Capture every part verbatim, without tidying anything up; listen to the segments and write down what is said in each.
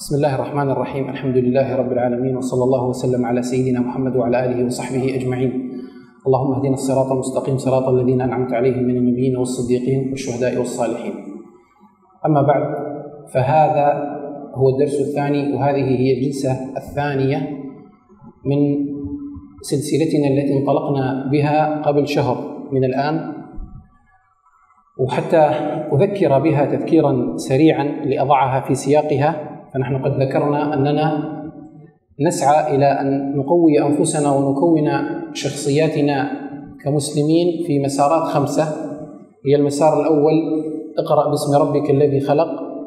بسم الله الرحمن الرحيم. الحمد لله رب العالمين، وصلى الله وسلم على سيدنا محمد وعلى آله وصحبه أجمعين. اللهم اهدنا الصراط المستقيم، صراط الذين أنعمت عليهم من النبيين والصديقين والشهداء والصالحين. أما بعد، فهذا هو الدرس الثاني، وهذه هي الجلسة الثانية من سلسلتنا التي انطلقنا بها قبل شهر من الآن. وحتى أذكر بها تذكيرا سريعا لأضعها في سياقها، فنحن قد ذكرنا أننا نسعى إلى أن نقوي أنفسنا ونكون شخصياتنا كمسلمين في مسارات خمسة. هي المسار الأول: اقرأ باسم ربك الذي خلق،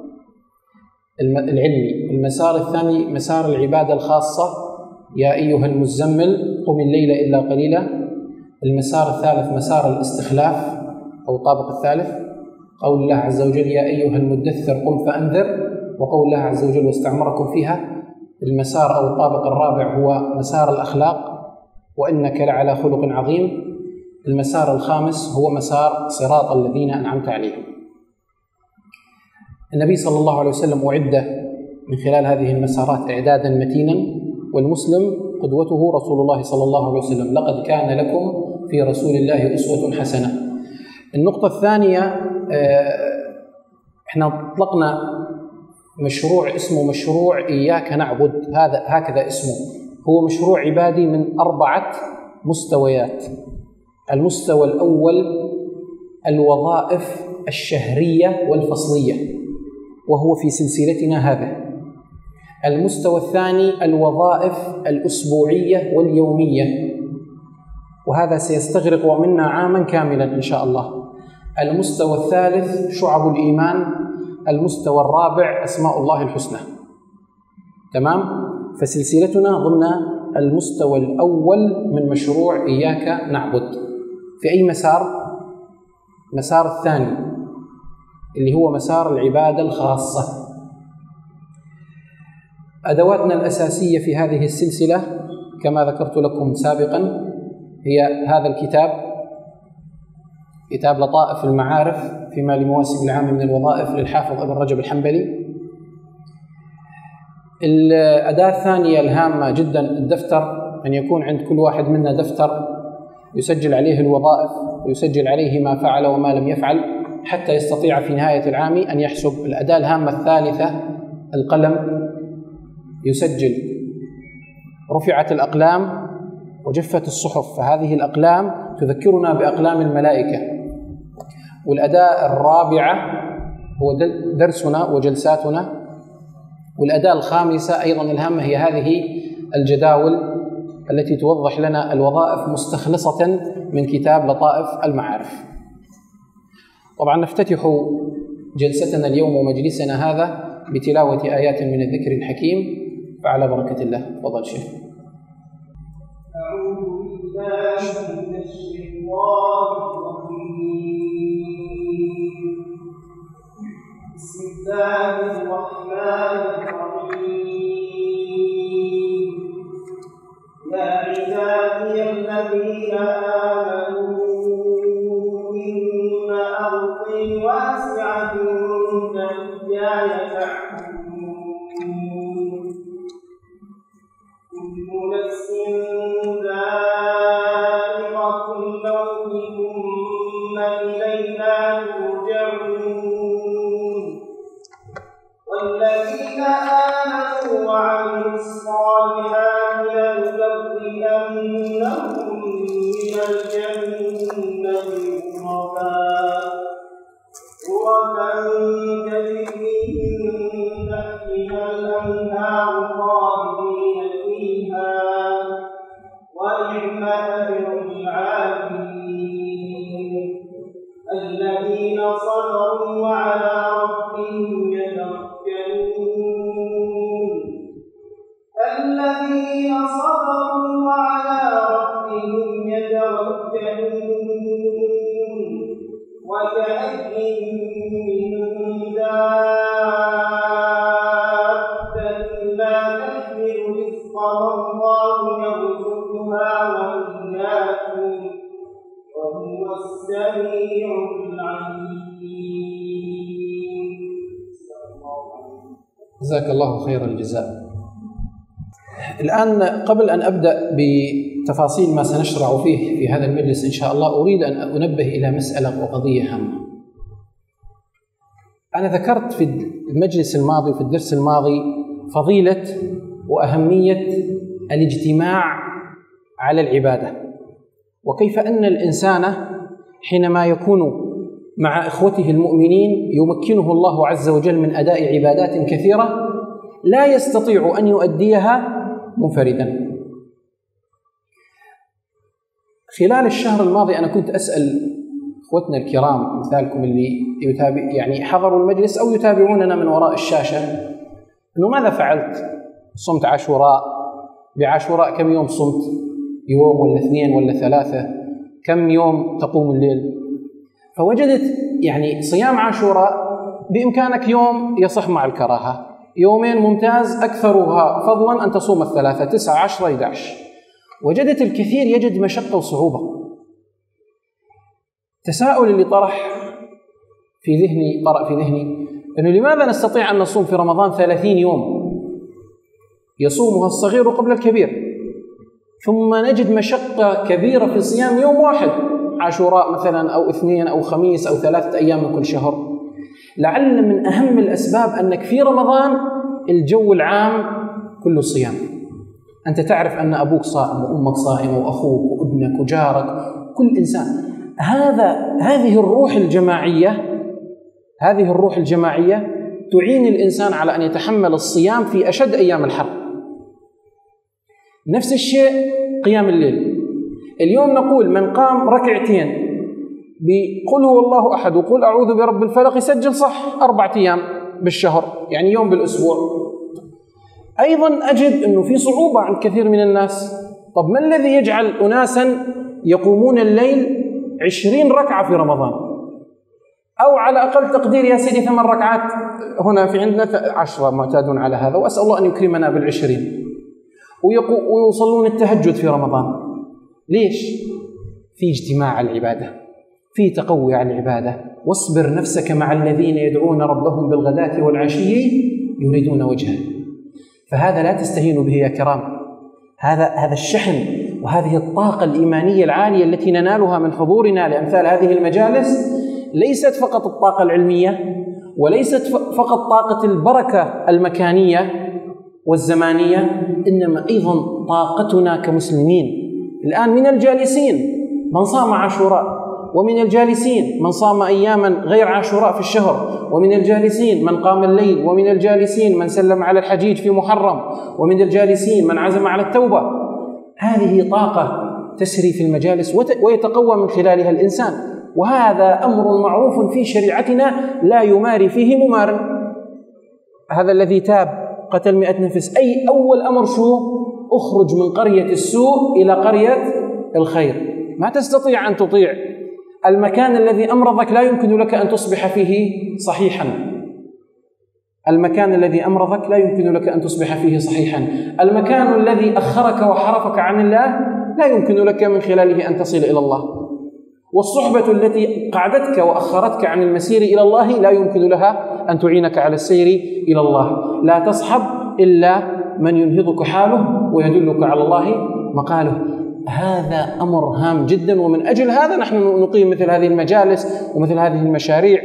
العلمي. المسار الثاني مسار العبادة الخاصة: يا أيها المزمل قم الليل إلا قليلا. المسار الثالث مسار الاستخلاف أو الطابق الثالث: قول الله عز وجل يا أيها المدثر قم فأنذر، وقول الله عز وجل واستعمركم فيها. المسار أو الطابق الرابع هو مسار الأخلاق: وإنك لعلى خلق عظيم. المسار الخامس هو مسار صراط الذين أنعمت عليهم. النبي صلى الله عليه وسلم أعد من خلال هذه المسارات إعدادا متينا، والمسلم قدوته رسول الله صلى الله عليه وسلم: لقد كان لكم في رسول الله أسوة حسنة. النقطة الثانية، احنا اطلقنا مشروع اسمه مشروع إياك نعبد. هذا هكذا اسمه، هو مشروع عبادي من أربعة مستويات. المستوى الأول الوظائف الشهرية والفصلية، وهو في سلسلتنا هذا. المستوى الثاني الوظائف الأسبوعية واليومية، وهذا سيستغرق منا عاما كاملا إن شاء الله. المستوى الثالث شعب الإيمان. المستوى الرابع أسماء الله الحسنى. تمام؟ فسلسلتنا ضمن المستوى الأول من مشروع إياك نعبد. في أي مسار؟ مسار الثاني اللي هو مسار العبادة الخاصة. أدواتنا الأساسية في هذه السلسلة كما ذكرت لكم سابقا هي هذا الكتاب، كتاب لطائف المعارف فيما لمواسم العام من الوظائف للحافظ ابن رجب الحنبلي. الأداة الثانية الهامة جدا الدفتر، أن يكون عند كل واحد منا دفتر يسجل عليه الوظائف ويسجل عليه ما فعل وما لم يفعل، حتى يستطيع في نهاية العام أن يحسب. الأداة الهامة الثالثة القلم، يسجل. رفعت الأقلام وجفت الصحف، فهذه الأقلام تذكرنا بأقلام الملائكة. والأداة الرابعة هو درسنا وجلساتنا. والأداة الخامسة أيضا الهامة هي هذه الجداول التي توضح لنا الوظائف مستخلصة من كتاب لطائف المعارف. طبعا نفتتح جلستنا اليوم ومجلسنا هذا بتلاوة آيات من الذكر الحكيم، فعلى بركة الله. تفضل شيخ. أعوذ بالله من الشيطان الرجيم. بسم الله الرحمن الرحيم. يا عبادي الذين آمنوا إن أرضي واسعة فإياي فاعبدون. كل نفس ذائقة الموت ثم إلينا ترجعون. والذين آمنوا وعملوا الصالحات لنبوئنهم من الجنة غرفا تجري من تحتها الأنهار خالدين فيها، ونعم أجر العاملين. الذين صبروا وعلى ربهم يتوكلون. الذين صبروا وعلى ربهم يتوكلون. وكأين من دابة لا تحمل رزقها الله يرزقها وإياكم، وهو السميع العليم. جزاك الله خير الجزاء. الآن قبل أن أبدأ بتفاصيل ما سنشرع فيه في هذا المجلس إن شاء الله، أريد أن أنبه إلى مسألة وقضية هامة. أنا ذكرت في المجلس الماضي وفي الدرس الماضي فضيلة وأهمية الاجتماع على العبادة، وكيف أن الإنسان حينما يكون مع إخوته المؤمنين يمكنه الله عز وجل من أداء عبادات كثيرة لا يستطيع أن يؤديها منفردا. خلال الشهر الماضي أنا كنت أسأل إخوتنا الكرام مثالكم اللي يتابع يعني حضروا المجلس أو يتابعوننا من وراء الشاشة أنه ماذا فعلت؟ صمت عاشوراء؟ بعاشوراء كم يوم صمت؟ يوم ولا اثنين ولا ثلاثة؟ كم يوم تقوم الليل؟ فوجدت يعني صيام عاشوراء بإمكانك يوم يصح مع الكراهة، يومين ممتاز، أكثرها فضلا أن تصوم الثلاثة، تسعة عشرة إحدى عشر. وجدت الكثير يجد مشقة وصعوبة. تساؤل اللي طرح في ذهني طرأ في ذهني أنه لماذا نستطيع أن نصوم في رمضان ثلاثين يوم يصومها الصغير قبل الكبير، ثم نجد مشقة كبيرة في صيام يوم واحد، عاشوراء مثلا أو اثنين أو خميس أو ثلاثة أيام من كل شهر؟ لعل من أهم الأسباب أنك في رمضان الجو العام كله صيام. أنت تعرف أن أبوك صائم وأمك صائمة وأخوك وابنك وجارك، كل إنسان. هذا هذه الروح الجماعية هذه الروح الجماعية تعين الإنسان على أن يتحمل الصيام في أشد أيام الحرب. نفس الشيء قيام الليل. اليوم نقول من قام ركعتين بقل هو الله أحد وقل أعوذ برب الفلق يسجل صح أربعة أيام بالشهر، يعني يوم بالأسبوع. أيضا أجد أنه في صعوبة عند كثير من الناس. طب ما الذي يجعل أناسا يقومون الليل عشرين ركعة في رمضان، أو على أقل تقدير يا سيدي ثمان ركعات؟ هنا في عندنا عشرة معتادون على هذا، وأسأل الله أن يكرمنا بالعشرين، ويصلون التهجد في رمضان. ليش؟ في اجتماع على العبادة، في تقوي على العبادة. واصبر نفسك مع الذين يدعون ربهم بالغداة والعشي يريدون وجهه. فهذا لا تستهينوا به يا كرام. هذا هذا الشحن وهذه الطاقة الإيمانية العالية التي ننالها من حضورنا لأمثال هذه المجالس ليست فقط الطاقة العلمية، وليست فقط طاقة البركة المكانية والزمانية، إنما أيضا طاقتنا كمسلمين. الآن من الجالسين من صام عاشوراء، ومن الجالسين من صام أياما غير عاشوراء في الشهر، ومن الجالسين من قام الليل، ومن الجالسين من سلم على الحجيج في محرم، ومن الجالسين من عزم على التوبة. هذه طاقة تسري في المجالس ويتقوى من خلالها الإنسان، وهذا أمر معروف في شريعتنا لا يماري فيه ممار. هذا الذي تاب قتل مئة نفس. أي أول أمر شو؟ أخرج من قرية السوء إلى قرية الخير. ما تستطيع أن تطيع المكان الذي أمرضك، لا يمكن لك أن تصبح فيه صحيحا. المكان الذي أمرضك لا يمكن لك أن تصبح فيه صحيحا. المكان الذي أخرك وحرفك عن الله لا يمكن لك من خلاله أن تصل إلى الله. والصحبة التي قعدتك وأخرتك عن المسير إلى الله لا يمكن لها أن تعينك على السير إلى الله. لا تصحب إلا من ينهضك حاله ويدلك على الله مقاله. هذا أمر هام جدا، ومن أجل هذا نحن نقيم مثل هذه المجالس ومثل هذه المشاريع.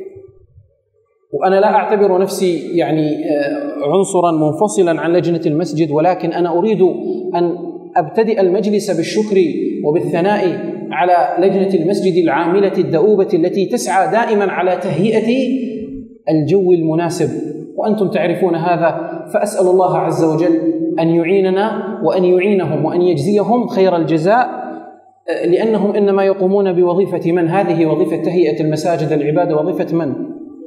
وأنا لا أعتبر نفسي يعني عنصرا منفصلا عن لجنة المسجد، ولكن أنا أريد أن أبتدئ المجلس بالشكر وبالثناء على لجنة المسجد العاملة الدؤوبة التي تسعى دائما على تهيئة الجو المناسب، وأنتم تعرفون هذا. فأسأل الله عز وجل أن يعيننا وأن يعينهم وأن يجزيهم خير الجزاء، لأنهم إنما يقومون بوظيفة من؟ هذه وظيفة تهيئة المساجد العبادة وظيفة من؟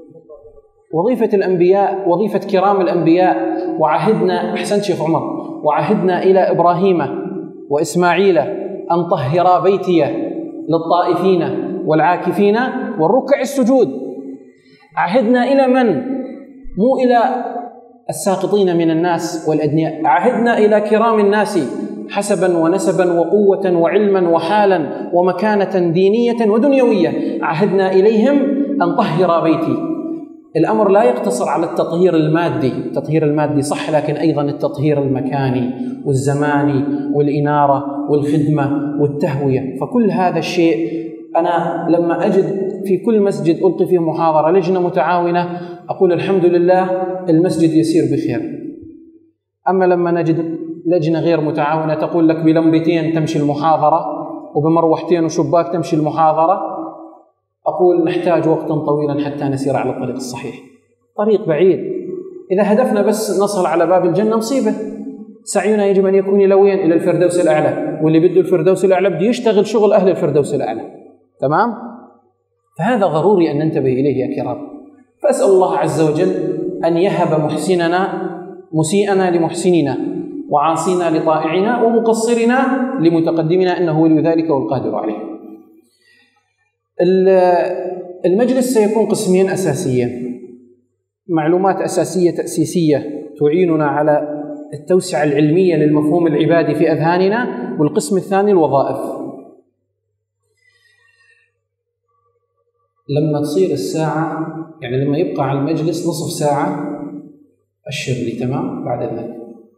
وظيفة الأنبياء، وظيفة كرام الأنبياء. وعهدنا، أحسنت شيخ عمر، وعهدنا إلى إبراهيم وإسماعيل أن طهرا بيتي للطائفين والعاكفين والركع السجود. عهدنا إلى من؟ مو إلى الساقطين من الناس والأدنياء، عهدنا إلى كرام الناس حسبا ونسبا وقوة وعلما وحالا ومكانة دينية ودنيوية. عهدنا إليهم أن طهر بيتي. الأمر لا يقتصر على التطهير المادي، التطهير المادي صح، لكن أيضا التطهير المكاني والزماني والإنارة والخدمة والتهوية. فكل هذا الشيء أنا لما أجد في كل مسجد ألقي فيه محاضرة لجنة متعاونة أقول الحمد لله المسجد يسير بخير. أما لما نجد لجنة غير متعاونة تقول لك بلمبتين تمشي المحاضرة وبمروحتين وشباك تمشي المحاضرة، أقول نحتاج وقتا طويلا حتى نسير على الطريق الصحيح. طريق بعيد، إذا هدفنا بس نصل على باب الجنة مصيبة. سعينا يجب أن يكون إلى وين؟ إلى الفردوس الأعلى، واللي بده الفردوس الأعلى بده يشتغل شغل أهل الفردوس الأعلى. تمام؟ فهذا ضروري أن ننتبه إليه يا كرام. فأسأل الله عز وجل أن يهب محسننا مسيئنا لمحسننا، وعاصينا لطائعنا، ومقصرنا لمتقدمنا، إنه ولي ذلك والقادر عليه. المجلس سيكون قسمين أساسيين، معلومات أساسية تأسيسية تعيننا على التوسعة العلمية للمفهوم العبادي في أذهاننا، والقسم الثاني الوظائف. لما تصير الساعة، يعني لما يبقى على المجلس نصف ساعة أشر لي، تمام؟ بعد ذلك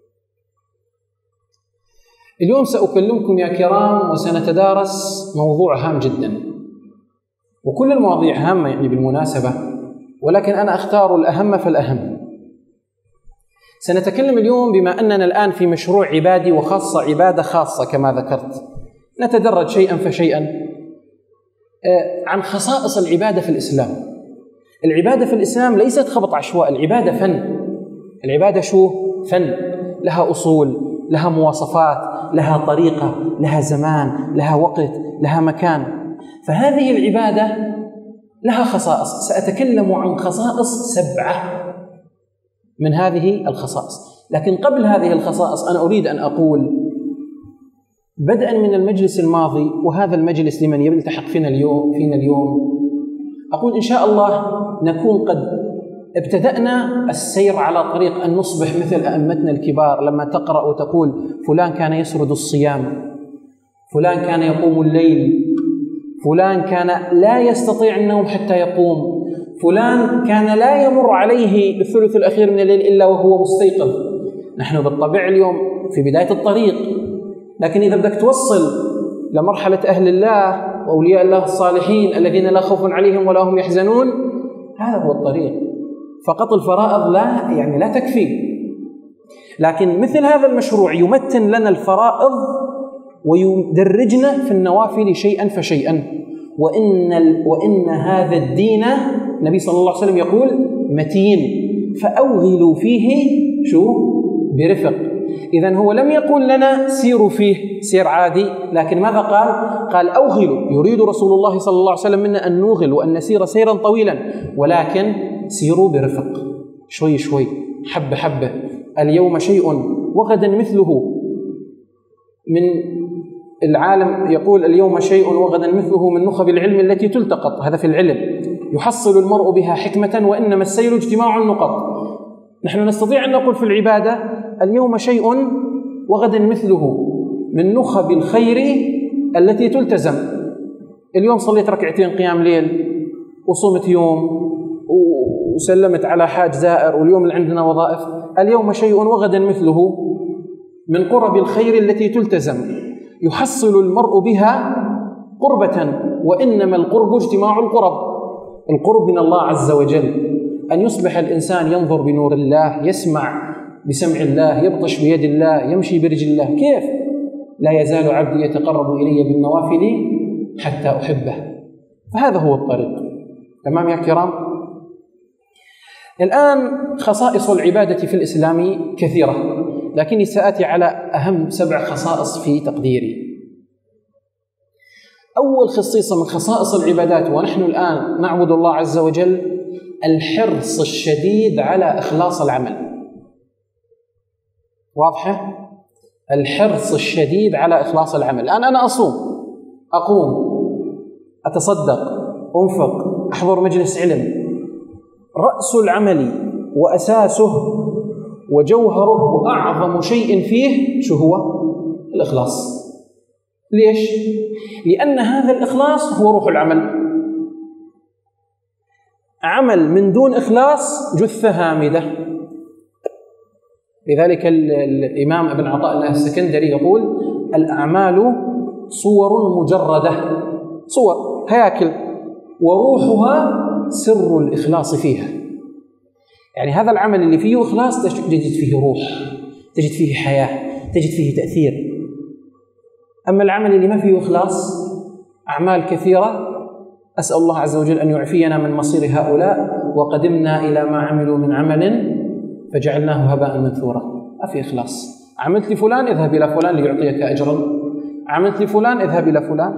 اليوم سأكلمكم يا كرام وسنتدارس موضوع هام جدا، وكل المواضيع هامة يعني بالمناسبة، ولكن أنا أختار الأهم فالأهم. سنتكلم اليوم بما أننا الآن في مشروع عبادي، وخاصة عبادة خاصة كما ذكرت، نتدرج شيئا فشيئا عن خصائص العبادة في الإسلام. العبادة في الإسلام ليست خبط عشواء، العبادة فن. العبادة شو؟ فن، لها أصول، لها مواصفات، لها طريقة، لها زمان، لها وقت، لها مكان. فهذه العبادة لها خصائص، سأتكلم عن خصائص سبعة من هذه الخصائص. لكن قبل هذه الخصائص أنا أريد أن أقول بدءا من المجلس الماضي وهذا المجلس لمن يلتحق فينا اليوم فينا اليوم أقول إن شاء الله نكون قد ابتدأنا السير على طريق أن نصبح مثل أئمتنا الكبار. لما تقرأ وتقول فلان كان يسرد الصيام، فلان كان يقوم الليل، فلان كان لا يستطيع النوم حتى يقوم، فلان كان لا يمر عليه الثلث الأخير من الليل إلا وهو مستيقظ. نحن بالطبع اليوم في بداية الطريق، لكن إذا بدك توصل لمرحلة أهل الله وأولياء الله الصالحين الذين لا خوف عليهم ولا هم يحزنون، هذا هو الطريق. فقط الفرائض لا يعني لا تكفي، لكن مثل هذا المشروع يمتن لنا الفرائض ويدرجنا في النوافل شيئا فشيئا. وإن وإن هذا الدين النبي صلى الله عليه وسلم يقول متين فأوغلوا فيه شو؟ برفق. إذن هو لم يقل لنا سيروا فيه سير عادي، لكن ماذا قال؟ قال أوغلوا. يريد رسول الله صلى الله عليه وسلم منا أن نوغل وأن نسير سيرا طويلا، ولكن سيروا برفق، شوي شوي، حبة حبة. اليوم شيء وغدا مثله. من العالم يقول اليوم شيء وغدا مثله من نخب العلم التي تلتقط. هذا في العلم، يحصل المرء بها حكمة وإنما السير اجتماع النقط. نحن نستطيع أن نقول في العبادة اليوم شيء وغدا مثله من نخب الخير التي تلتزم. اليوم صليت ركعتين قيام ليل، وصمت يوم، وسلمت على حاج زائر، واليوم اللي عندنا وظائف. اليوم شيء وغدا مثله من قرب الخير التي تلتزم، يحصل المرء بها قربة، وإنما القرب اجتماع القرب. القرب من الله عز وجل، أن يصبح الإنسان ينظر بنور الله، يسمع بسمع الله، يبطش بيد الله، يمشي برجل الله. كيف؟ لا يزال عبدي يتقرب إلي بالنوافل حتى أحبه. فهذا هو الطريق. تمام يا كرام؟ الآن خصائص العبادة في الإسلام كثيرة، لكني سآتي على أهم سبع خصائص في تقديري. أول خصيصة من خصائص العبادات ونحن الآن نعبد الله عز وجل الحرص الشديد على إخلاص العمل. واضحة؟ الحرص الشديد على إخلاص العمل. الآن أنا أصوم، أقوم، أتصدق، أنفق، أحضر مجلس علم، رأس العمل وأساسه وجوهره وأعظم شيء فيه شو هو؟ الإخلاص. ليش؟ لأن هذا الإخلاص هو روح العمل. عمل من دون إخلاص جثة هامدة. لذلك الإمام ابن عطاء الله السكندري يقول: الأعمال صور مجردة، صور هياكل، وروحها سر الإخلاص فيها. يعني هذا العمل اللي فيه إخلاص تجد فيه روح، تجد فيه حياة، تجد فيه تأثير. أما العمل اللي ما فيه إخلاص، أعمال كثيرة، أسأل الله عز وجل أن يعفينا من مصير هؤلاء. وقدمنا إلى ما عملوا من عمل فجعلناه هباء منثورا. ما في إخلاص. عملت لفلان اذهب إلى فلان ليعطيك أجرا، عملت لفلان اذهب إلى فلان.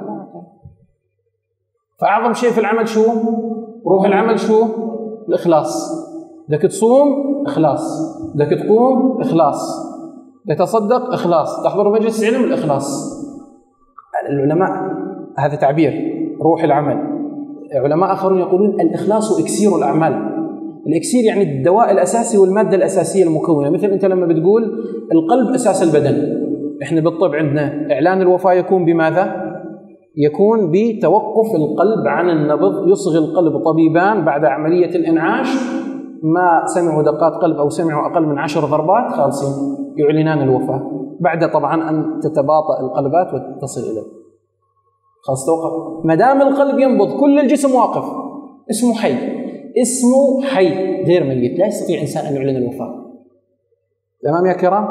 فأعظم شيء في العمل شو؟ روح العمل شو؟ الإخلاص. بدك تصوم إخلاص، بدك تقوم إخلاص، بدك تصدق إخلاص، تحضر مجلس علم الإخلاص. العلماء هذا تعبير روح العمل. علماء آخرون يقولون الإخلاص إكسير الأعمال. الإكسير يعني الدواء الأساسي والمادة الأساسية المكونة. مثل أنت لما بتقول القلب أساس البدن، إحنا بالطب عندنا إعلان الوفاة يكون بماذا؟ يكون بتوقف القلب عن النبض. يصغي القلب طبيبان بعد عملية الإنعاش، ما سمعوا دقات قلب أو سمعوا أقل من عشر ضربات خالصين يعلنان الوفاة، بعد طبعا أن تتباطأ القلبات وتصل إليه. خلاص توقف. ما دام القلب ينبض كل الجسم واقف، اسمه حي، اسمه حي غير ميت، لا يستطيع إنسان أن يعلن الوفاة. تمام يا كرام؟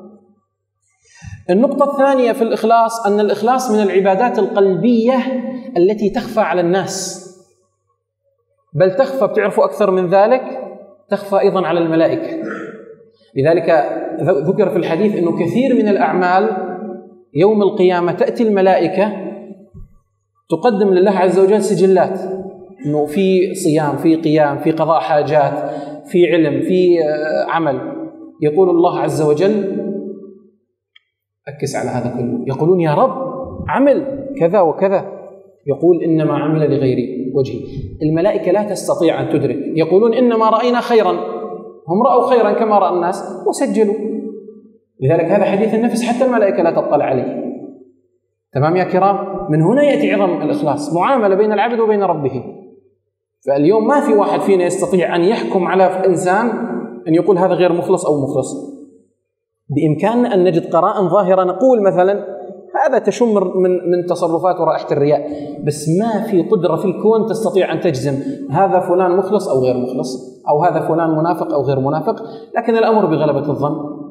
النقطة الثانية في الإخلاص أن الإخلاص من العبادات القلبية التي تخفى على الناس، بل تخفى، بتعرفوا أكثر من ذلك، تخفى أيضا على الملائكة. لذلك ذكر في الحديث أنه كثير من الأعمال يوم القيامة تأتي الملائكة تقدم لله عز وجل سجلات، أنه في صيام، في قيام، في قضاء حاجات، في علم، في عمل. يقول الله عز وجل، أكس على هذا كله، يقولون يا رب عمل كذا وكذا، يقول إنما عمل لغير وجهي. الملائكة لا تستطيع أن تدرك، يقولون إنما رأينا خيرا، هم رأوا خيرا كما رأى الناس وسجلوا. لذلك هذا حديث النفس حتى الملائكة لا تطلع عليه. تمام يا كرام؟ من هنا يأتي عظم الإخلاص، معاملة بين العبد وبين ربه. فاليوم ما في واحد فينا يستطيع أن يحكم على إنسان أن يقول هذا غير مخلص أو مخلص. بإمكاننا أن نجد قراء ظاهرة نقول مثلا هذا تشم من من تصرفات ورائحة الرياء، بس ما في قدرة في الكون تستطيع أن تجزم هذا فلان مخلص أو غير مخلص، أو هذا فلان منافق أو غير منافق، لكن الأمر بغلبة الظن.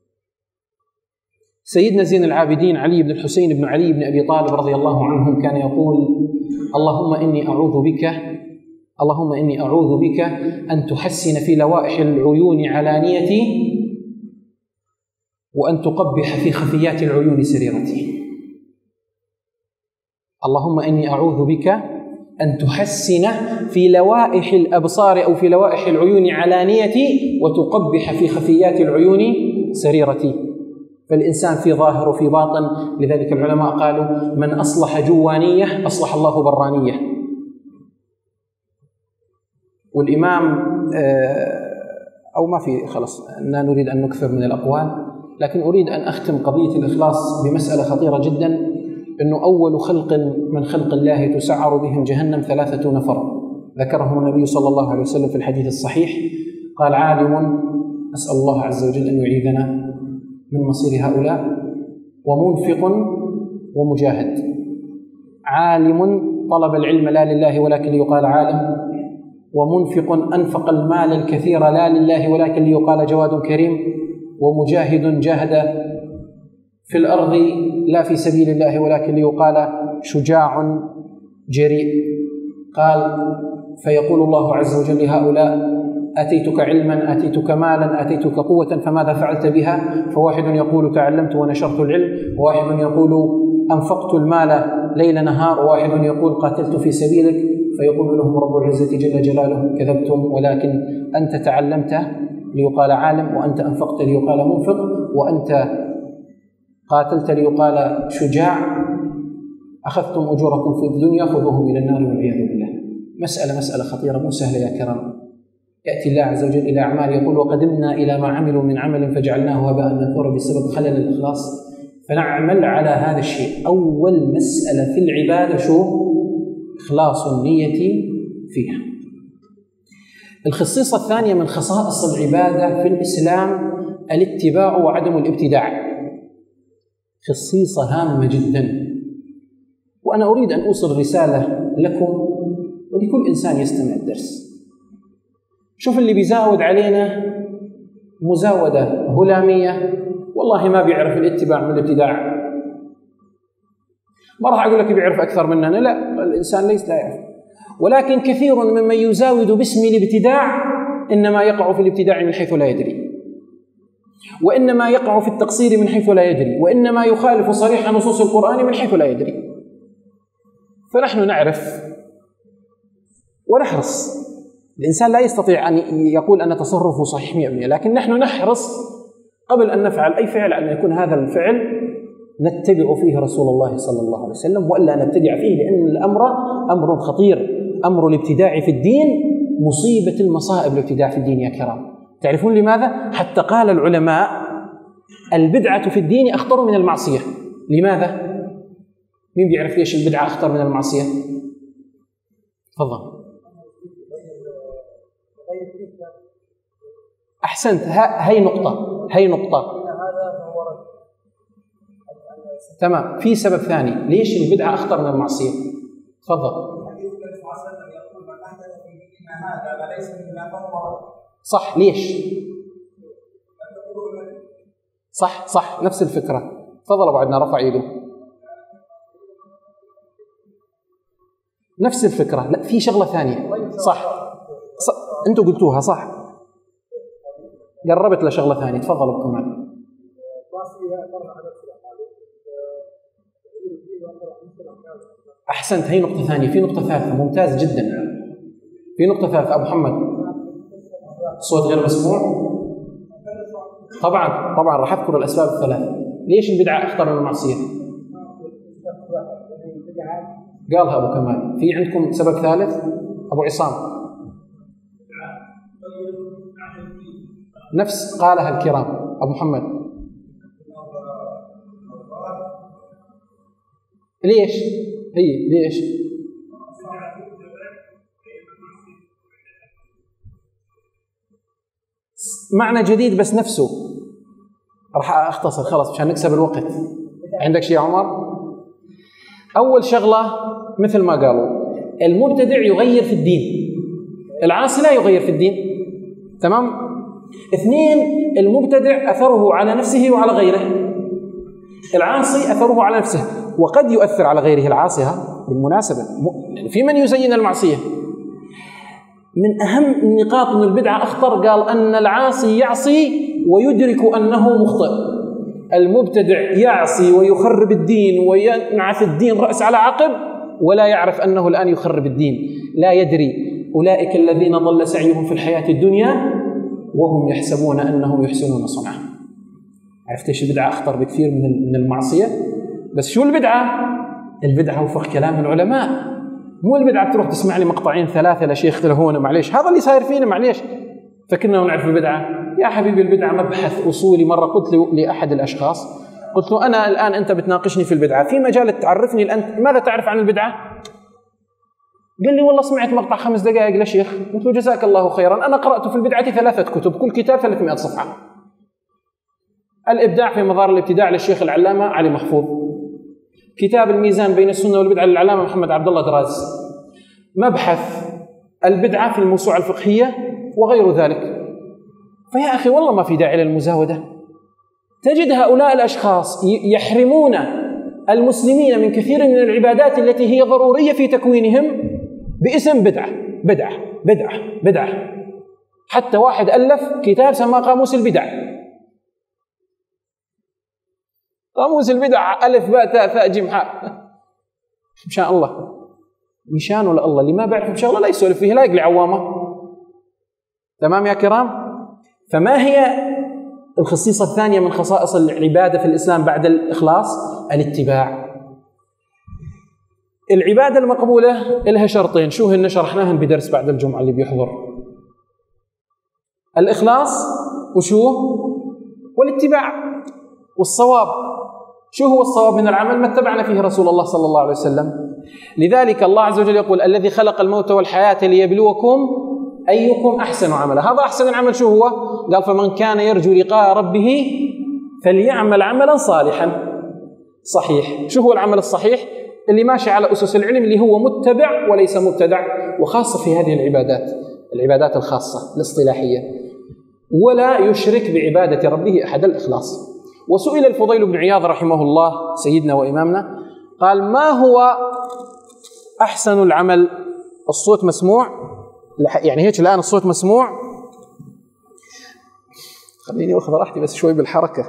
سيدنا زين العابدين علي بن الحسين بن علي بن أبي طالب رضي الله عنهم كان يقول: اللهم إني أعوذ بك اللهم إني أعوذ بك أن تحسن في لوائح العيون علانيتي، وأن تقبح في خفيات العيون سريرتي. اللهم إني أعوذ بك أن تحسن في لوائح الأبصار أو في لوائح العيون علانيتي، وتقبح في خفيات العيون سريرتي. فالإنسان في ظاهر وفي باطن. لذلك العلماء قالوا: من أصلح جوانية أصلح الله برانية. والإمام أو ما في خلص، لا نريد أن نكثر من الأقوال، لكن أريد أن أختم قضية الإخلاص بمسألة خطيرة جدا، أنه أول خلق من خلق الله تسعر بهم جهنم ثلاثة نفر، ذكرهم النبي صلى الله عليه وسلم في الحديث الصحيح. قال: عالم، أسأل الله عز وجل أن يعيذنا من مصير هؤلاء، ومنفق ومجاهد. عالم طلب العلم لا لله ولكن ليقال عالم، ومنفق أنفق المال الكثير لا لله ولكن ليقال جواد كريم، ومجاهد جاهد في الأرض لا في سبيل الله ولكن ليقال شجاع جريء. قال: فيقول الله عز وجل لهؤلاء: أتيتك علما، أتيتك مالا، أتيتك قوة، فماذا فعلت بها؟ فواحد يقول: تعلمت ونشرت العلم، وواحد يقول: أنفقت المال ليل نهار، وواحد يقول: قاتلت في سبيلك. فيقول لهم رب العزة جل جلاله: كذبتم، ولكن أنت تعلمت ليقال عالم، وأنت أنفقت ليقال منفق، وأنت قاتلت ليقال شجاع. أخذتم أجوركم في الدنيا، خذوهم إلى النار والعياذ بالله. مسألة مسألة خطيرة مو سهلة يا كرام. يأتي الله عز وجل إلى أعمال يقول: وقدمنا إلى ما عملوا من عمل فجعلناه هباء منثورا، بسبب خلل الإخلاص. فنعمل على هذا الشيء. أول مسألة في العبادة شو؟ إخلاص النية فيها. الخصيصة الثانية من خصائص العبادة في الإسلام الاتباع وعدم الابتداع، خصيصة هامة جدا، وأنا أريد أن أوصل رسالة لكم ولكل إنسان يستمع الدرس. شوف اللي بيزاود علينا مزاودة هلامية والله ما بيعرف الاتباع من الابتداع. ما راح أقول لك بيعرف أكثر مننا، لا، الإنسان ليس لا يعرف، ولكن كثير ممن يزاود باسم الابتداع إنما يقع في الابتداع من حيث لا يدري، وإنما يقع في التقصير من حيث لا يدري، وإنما يخالف صريح نصوص القرآن من حيث لا يدري. فنحن نعرف ونحرص. الإنسان لا يستطيع أن يقول أن تصرفه صحيح مئة بالمئة، لكن نحن نحرص قبل أن نفعل أي فعل أن يكون هذا الفعل نتبع فيه رسول الله صلى الله عليه وسلم، وألا نبتدع فيه، لأن الأمر أمر خطير. أمر الابتداع في الدين مصيبة المصائب. الابتداع في الدين يا كرام، تعرفون لماذا؟ حتى قال العلماء البدعة في الدين أخطر من المعصية. لماذا؟ مين بيعرف ليش البدعة أخطر من المعصية؟ تفضل. أحسنت، هاي نقطة هاي نقطة تمام. في سبب ثاني ليش البدعة أخطر من المعصية. تفضل. صح، ليش؟ صح صح نفس الفكرة. تفضل أبو عدنان، رفع يده. نفس الفكرة. لا، في شغلة ثانية. صح, صح. أنتوا قلتوها صح، قربت لشغلة ثانية. تفضلوا كمان. أحسنت، هي نقطة ثانية. في نقطة ثالثة، ممتاز جدا. في نقطة ثالثة أبو محمد. صوت غير مسموع. طبعا طبعا راح أذكر الأسباب الثلاثة. ليش البدعة أخطر من المعصية؟ قالها أبو كمال. في عندكم سبب ثالث؟ أبو عصام. نفس قالها الكرام. أبو محمد. ليش؟ هي ليش؟ معنى جديد بس نفسه. راح أختصر خلاص عشان نكسب الوقت. عندك شيء يا عمر؟ أول شغلة مثل ما قالوا، المبتدع يغير في الدين، العاصي لا يغير في الدين. تمام؟ اثنين، المبتدع أثره على نفسه وعلى غيره، العاصي أثره على نفسه وقد يؤثر على غيره. العاصي بالمناسبة في من يزين المعصية. من أهم النقاط من البدعة أخطر، قال أن العاصي يعصي ويدرك أنه مخطئ. المبتدع يعصي ويخرب الدين وينعث الدين رأس على عقب ولا يعرف أنه الآن يخرب الدين، لا يدري. أولئك الذين ضل سعيهم في الحياة الدنيا وهم يحسبون أنهم يحسنون صنعا. عرفت ايش البدعة أخطر بكثير من المعصية؟ بس شو البدعة؟ البدعة وفق كلام العلماء. مو البدعة تروح تسمع لي مقطعين ثلاثة لشيخ هون، معليش هذا اللي صاير فينا، معليش فكرنا ونعرف البدعة. يا حبيبي البدعة مبحث أصولي. مرة قلت لأحد الأشخاص، قلت له أنا الآن أنت بتناقشني في البدعة، في مجال تعرفني الآن ماذا تعرف عن البدعة؟ قال لي والله سمعت مقطع خمس دقائق لشيخ. قلت له جزاك الله خيرا، أنا قرأت في البدعة ثلاثة كتب، كل كتاب ثلاثمائة صفحة. الإبداع في مظاهر الابتداع للشيخ العلامة علي محفوظ، كتاب الميزان بين السنة والبدعة للعلامة محمد عبد الله دراز، مبحث البدعة في الموسوعة الفقهية وغير ذلك. فيا أخي والله ما في داعي للمزاودة. تجد هؤلاء الأشخاص يحرمون المسلمين من كثير من العبادات التي هي ضرورية في تكوينهم باسم بدعة بدعة بدعة بدعة. حتى واحد ألف كتاب سماه قاموس البدع. قاموس البدع ألف باء تاء ثاء جيم حاء. مشان الله، مشان ولا الله، اللي ما بيعرف بشغله لا يسولف فيه، لا يقلع عوامه. تمام يا كرام؟ فما هي الخصيصة الثانية من خصائص العبادة في الإسلام بعد الإخلاص؟ الاتباع. العبادة المقبولة لها شرطين، شو هن؟ شرحناهن بدرس بعد الجمعة اللي بيحضر. الإخلاص وشو؟ والاتباع والصواب. شو هو الصواب من العمل؟ ما اتبعنا فيه رسول الله صلى الله عليه وسلم. لذلك الله عز وجل يقول الذي خلق الموت والحياة ليبلوكم أيكم أحسن عملا. هذا أحسن العمل شو هو؟ قال فمن كان يرجو لقاء ربه فليعمل عملا صالحا. صحيح. شو هو العمل الصحيح؟ اللي ماشي على أسس العلم، اللي هو متبع وليس مبتدع، وخاصة في هذه العبادات، العبادات الخاصة الاصطلاحية. ولا يشرك بعبادة ربه أحد، الإخلاص. وسئل الفضيل بن عياض رحمه الله سيدنا وإمامنا، قال ما هو أحسن العمل؟ الصوت مسموع يعني هيك الآن الصوت مسموع، خليني أخذ راحتي بس شوي بالحركة.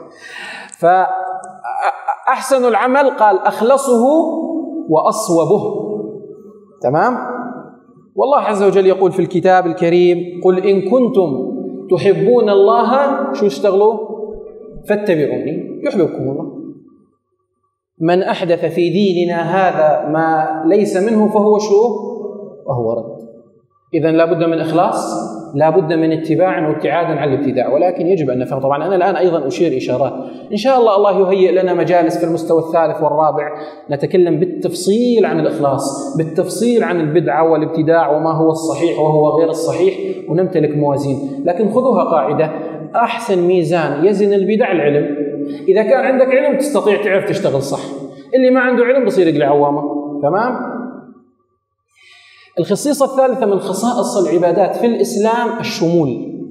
فأحسن العمل قال أخلصه وأصوبه. تمام؟ والله عز وجل يقول في الكتاب الكريم قل إن كنتم تحبون الله شو اشتغلوا فاتبعوني يحببكم الله. من أحدث في ديننا هذا ما ليس منه فهو شو؟ وهو رد. إذن لا بد من إخلاص، لا بد من اتباع وابتعاد عن الابتداع، ولكن يجب أن نفهم. طبعا أنا الآن أيضا أشير إشارات، إن شاء الله الله يهيئ لنا مجالس في المستوى الثالث والرابع نتكلم بالتفصيل عن الإخلاص، بالتفصيل عن البدعة والابتداع وما هو الصحيح وهو غير الصحيح، ونمتلك موازين. لكن خذوها قاعدة، أحسن ميزان يزن البدع العلم. إذا كان عندك علم تستطيع تعرف تشتغل صح، اللي ما عنده علم بصير يقلع عوامة. تمام؟ الخصيصة الثالثة من خصائص العبادات في الإسلام الشمول.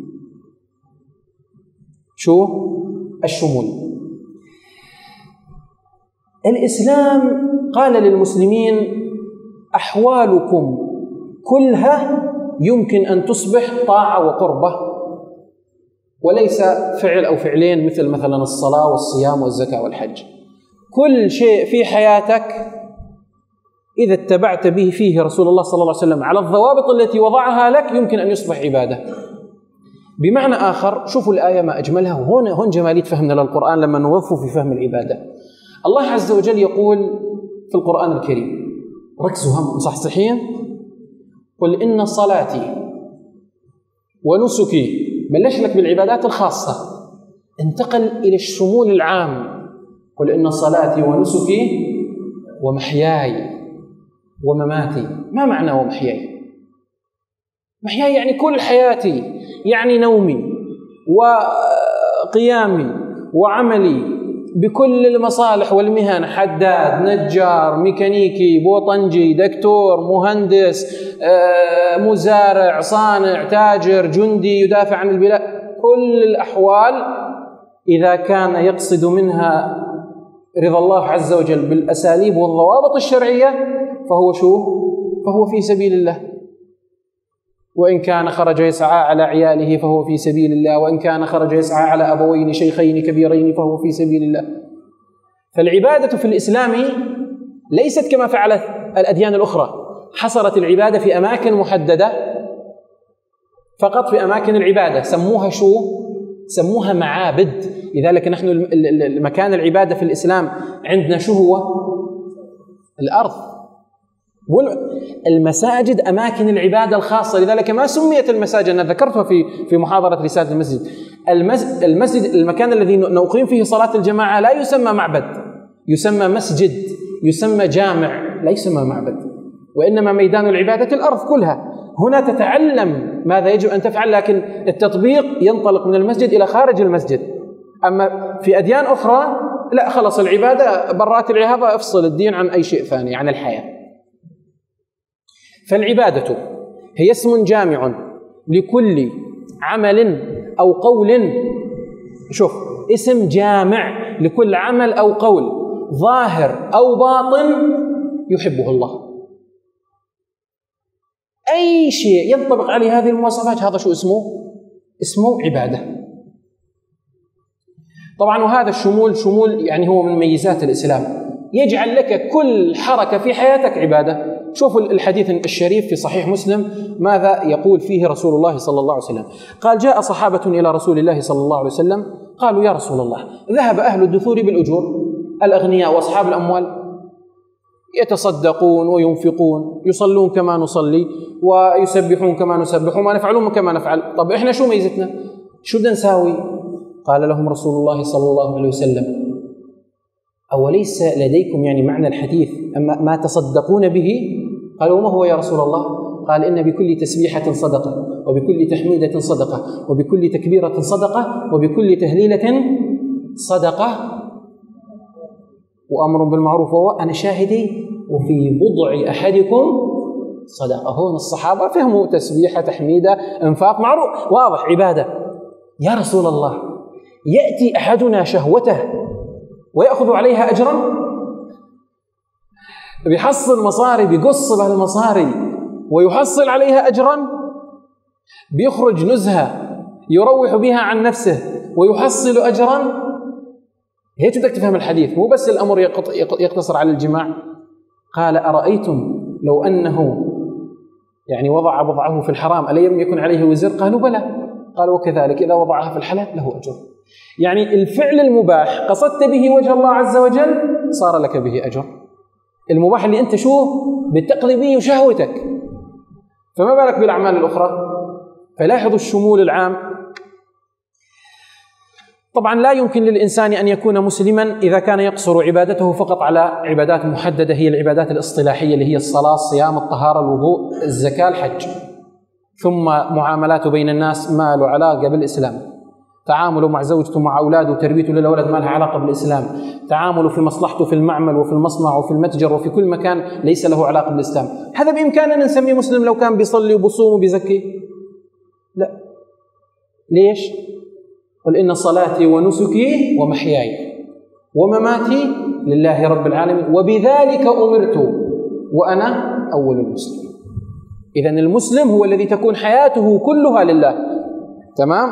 شو؟ الشمول. الإسلام قال للمسلمين أحوالكم كلها يمكن أن تصبح طاعة وقربة، وليس فعل أو فعلين مثل مثلا الصلاة والصيام والزكاة والحج. كل شيء في حياتك إذا اتبعت به فيه رسول الله صلى الله عليه وسلم على الضوابط التي وضعها لك يمكن أن يصبح عبادة. بمعنى آخر، شوفوا الآية ما أجملها، وهون هون جمالية فهمنا للقرآن لما نوظفه في فهم العبادة. الله عز وجل يقول في القرآن الكريم، ركزوا هم مصحصحين، قل إن صلاتي ونسكي، بلش لك بالعبادات الخاصة، انتقل إلى الشمول العام. قل إن صلاتي ونسكي ومحياي ومماتي. ما معنى ومحياي؟ محياي يعني كل حياتي، يعني نومي وقيامي وعملي بكل المصالح والمهن، حداد، نجار، ميكانيكي، بوطنجي، دكتور، مهندس، مزارع، صانع، تاجر، جندي يدافع عن البلاد. كل الأحوال إذا كان يقصد منها رضا الله عز وجل بالأساليب والضوابط الشرعية فهو شو؟ فهو في سبيل الله. وإن كان خرج يسعى على عياله فهو في سبيل الله، وإن كان خرج يسعى على أبوين شيخين كبيرين فهو في سبيل الله. فالعبادة في الإسلام ليست كما فعلت الأديان الأخرى، حصرت العبادة في أماكن محددة فقط، في أماكن العبادة سموها شو؟ سموها معابد. لذلك نحن المكان العبادة في الإسلام عندنا شو هو؟ الأرض. المساجد أماكن العبادة الخاصة، لذلك ما سميت المساجد، أنا ذكرتها في في محاضرة رسالة المسجد. المسجد المكان الذي نقيم فيه صلاة الجماعة لا يسمى معبد، يسمى مسجد، يسمى جامع، لا يسمى معبد، وإنما ميدان العبادة الأرض كلها. هنا تتعلم ماذا يجب أن تفعل، لكن التطبيق ينطلق من المسجد إلى خارج المسجد. أما في أديان أخرى لا، خلص العبادة برات العهابة، افصل الدين عن أي شيء ثاني، عن الحياة. فالعبادة هي اسم جامع لكل عمل أو قول، شوف، اسم جامع لكل عمل أو قول ظاهر أو باطن يحبه الله. أي شيء ينطبق عليه هذه المواصفات هذا شو اسمه؟ اسمه عبادة. طبعا وهذا الشمول شمول يعني هو من ميزات الإسلام، يجعل لك كل حركة في حياتك عبادة. شوفوا الحديث الشريف في صحيح مسلم ماذا يقول فيه رسول الله صلى الله عليه وسلم. قال جاء صحابة إلى رسول الله صلى الله عليه وسلم قالوا يا رسول الله ذهب أهل الدثور بالأجور، الأغنياء وأصحاب الأموال يتصدقون وينفقون، يصلون كما نصلي ويسبحون كما نسبح وما نفعلون كما نفعل. طب إحنا شو ميزتنا؟ شو بدنا نساوي؟ قال لهم رسول الله صلى الله عليه وسلم أوليس لديكم يعني معنى الحديث أما ما تصدقون به؟ قالوا وما هو يا رسول الله؟ قال إن بكل تسبيحة صدقة وبكل تحميدة صدقة، وبكل تكبيرة صدقة، وبكل تهليلة صدقة، وأمر بالمعروف وأنا شاهدي، وفي بضع أحدكم صدقة. هون الصحابة فهموا تسبيحة، تحميدة، انفاق، معروف، واضح، عبادة. يا رسول الله، يأتي أحدنا شهوته ويأخذ عليها أجرا؟ بيحصل مصاري، بيقص بهالمصاري ويحصل عليها أجرا؟ بيخرج نزهة يروح بها عن نفسه ويحصل أجرا؟ هيك بدك تفهم الحديث، مو بس الأمر يقتصر على الجماع. قال أرأيتم لو أنه يعني وضع بضعه في الحرام ألم يكن عليه وزر؟ قالوا بلى. قال وكذلك إذا وضعها في الحلال له أجر. يعني الفعل المباح قصدت به وجه الله عز وجل صار لك به أجر. المباح اللي أنت شو بتقضي به شهوتك، فما بالك بالأعمال الأخرى؟ فلاحظوا الشمول العام. طبعا لا يمكن للإنسان أن يكون مسلما إذا كان يقصر عبادته فقط على عبادات محددة، هي العبادات الاصطلاحية اللي هي الصلاة، الصيام، الطهارة، الوضوء، الزكاة، الحج، ثم معاملاته بين الناس ما له علاقة بالإسلام، تعامله مع زوجته مع أولاده وتربيته للأولاد ما لها علاقة بالإسلام، تعامله في مصلحته في المعمل وفي المصنع وفي المتجر وفي كل مكان ليس له علاقة بالإسلام. هذا بإمكاننا نسميه مسلم لو كان بيصلي وبصوم وبيزكي؟ لا. ليش؟ قل إن صلاتي ونسكي ومحياي ومماتي لله رب العالمين وبذلك أمرت وأنا أول المسلمين. إذن المسلم هو الذي تكون حياته كلها لله. تمام؟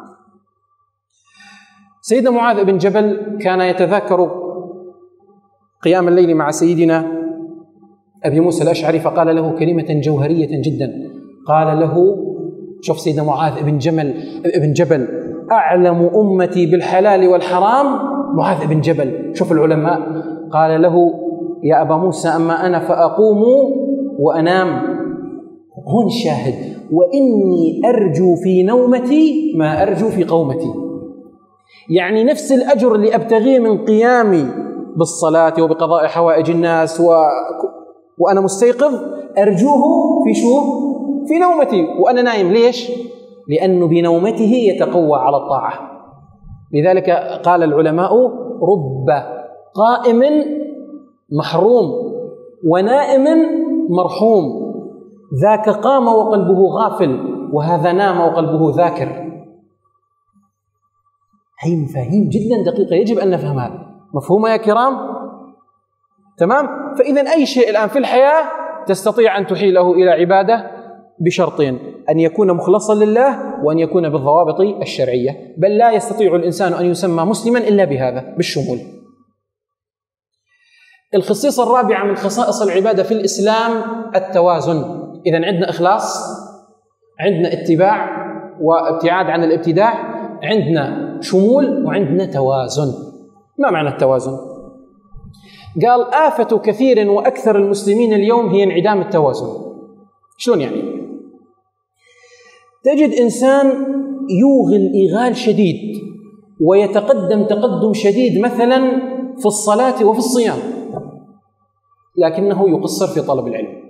سيدنا معاذ بن جبل كان يتذاكر قيام الليل مع سيدنا أبي موسى الأشعري فقال له كلمة جوهرية جدا. قال له، شوف سيدنا معاذ بن جبل ابن جبل أعلم أمتي بالحلال والحرام معاذ بن جبل. شوف العلماء، قال له يا أبا موسى أما أنا فأقوم وأنام. هون الشاهد، وإني أرجو في نومتي ما أرجو في قومتي. يعني نفس الأجر اللي أبتغيه من قيامي بالصلاة وبقضاء حوائج الناس و... وأنا مستيقظ أرجوه في شو؟ في نومتي وأنا نايم. ليش؟ لأنه بنومته يتقوى على الطاعة. لذلك قال العلماء رب قائم محروم ونائم مرحوم، ذاك قام وقلبه غافل وهذا نام وقلبه ذاكر. هي مفاهيم جدا دقيقة يجب أن نفهمها. مفهومة يا كرام؟ تمام؟ فإذا أي شيء الآن في الحياة تستطيع أن تحيله إلى عبادة بشرطين: أن يكون مخلصا لله وأن يكون بالضوابط الشرعية. بل لا يستطيع الإنسان أن يسمى مسلما إلا بهذا، بالشمول. الخصيصة الرابعة من خصائص العبادة في الإسلام التوازن. إذن عندنا إخلاص، عندنا اتباع وابتعاد عن الابتداع، عندنا شمول، وعندنا توازن. ما معنى التوازن؟ قال آفة كثير وأكثر المسلمين اليوم هي انعدام التوازن. شلون يعني؟ تجد إنسان يوغل إيغال شديد ويتقدم تقدم شديد مثلا في الصلاة وفي الصيام، لكنه يقصر في طلب العلم.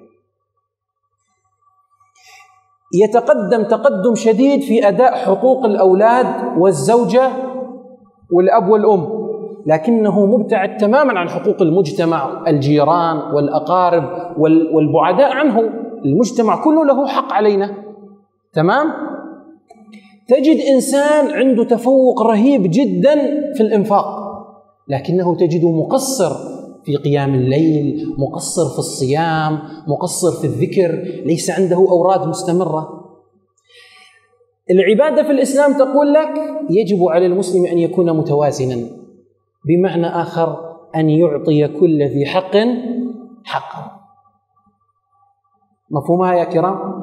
يتقدم تقدم شديد في أداء حقوق الأولاد والزوجة والأب والأم، لكنه مبتعد تماما عن حقوق المجتمع، الجيران والأقارب والبعداء عنه. المجتمع كله له حق علينا. تمام؟ تجد إنسان عنده تفوق رهيب جدا في الإنفاق، لكنه تجده مقصر في قيام الليل، مقصر في الصيام، مقصر في الذكر، ليس عنده أوراد مستمرة. العبادة في الإسلام تقول لك يجب على المسلم أن يكون متوازنا، بمعنى آخر أن يعطي كل ذي حق حقه. مفهومها يا كرام؟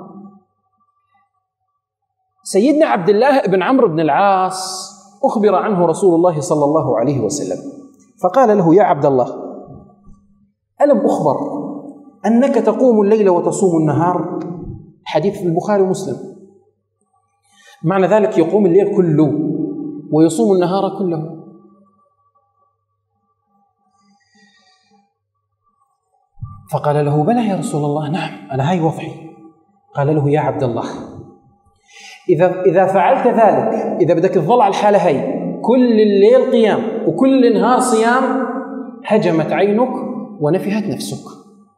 سيدنا عبد الله بن عمرو بن العاص أخبر عنه رسول الله صلى الله عليه وسلم فقال له: يا عبد الله، ألم أخبر أنك تقوم الليل وتصوم النهار؟ حديث في البخاري ومسلم. معنى ذلك يقوم الليل كله ويصوم النهار كله. فقال له: بلى يا رسول الله، نعم أنا هاي وضعي. قال له: يا عبد الله، إذا إذا فعلت ذلك، إذا بدك تظل على الحالة هي كل الليل قيام وكل النهار صيام، هجمت عينك ونفهت نفسك.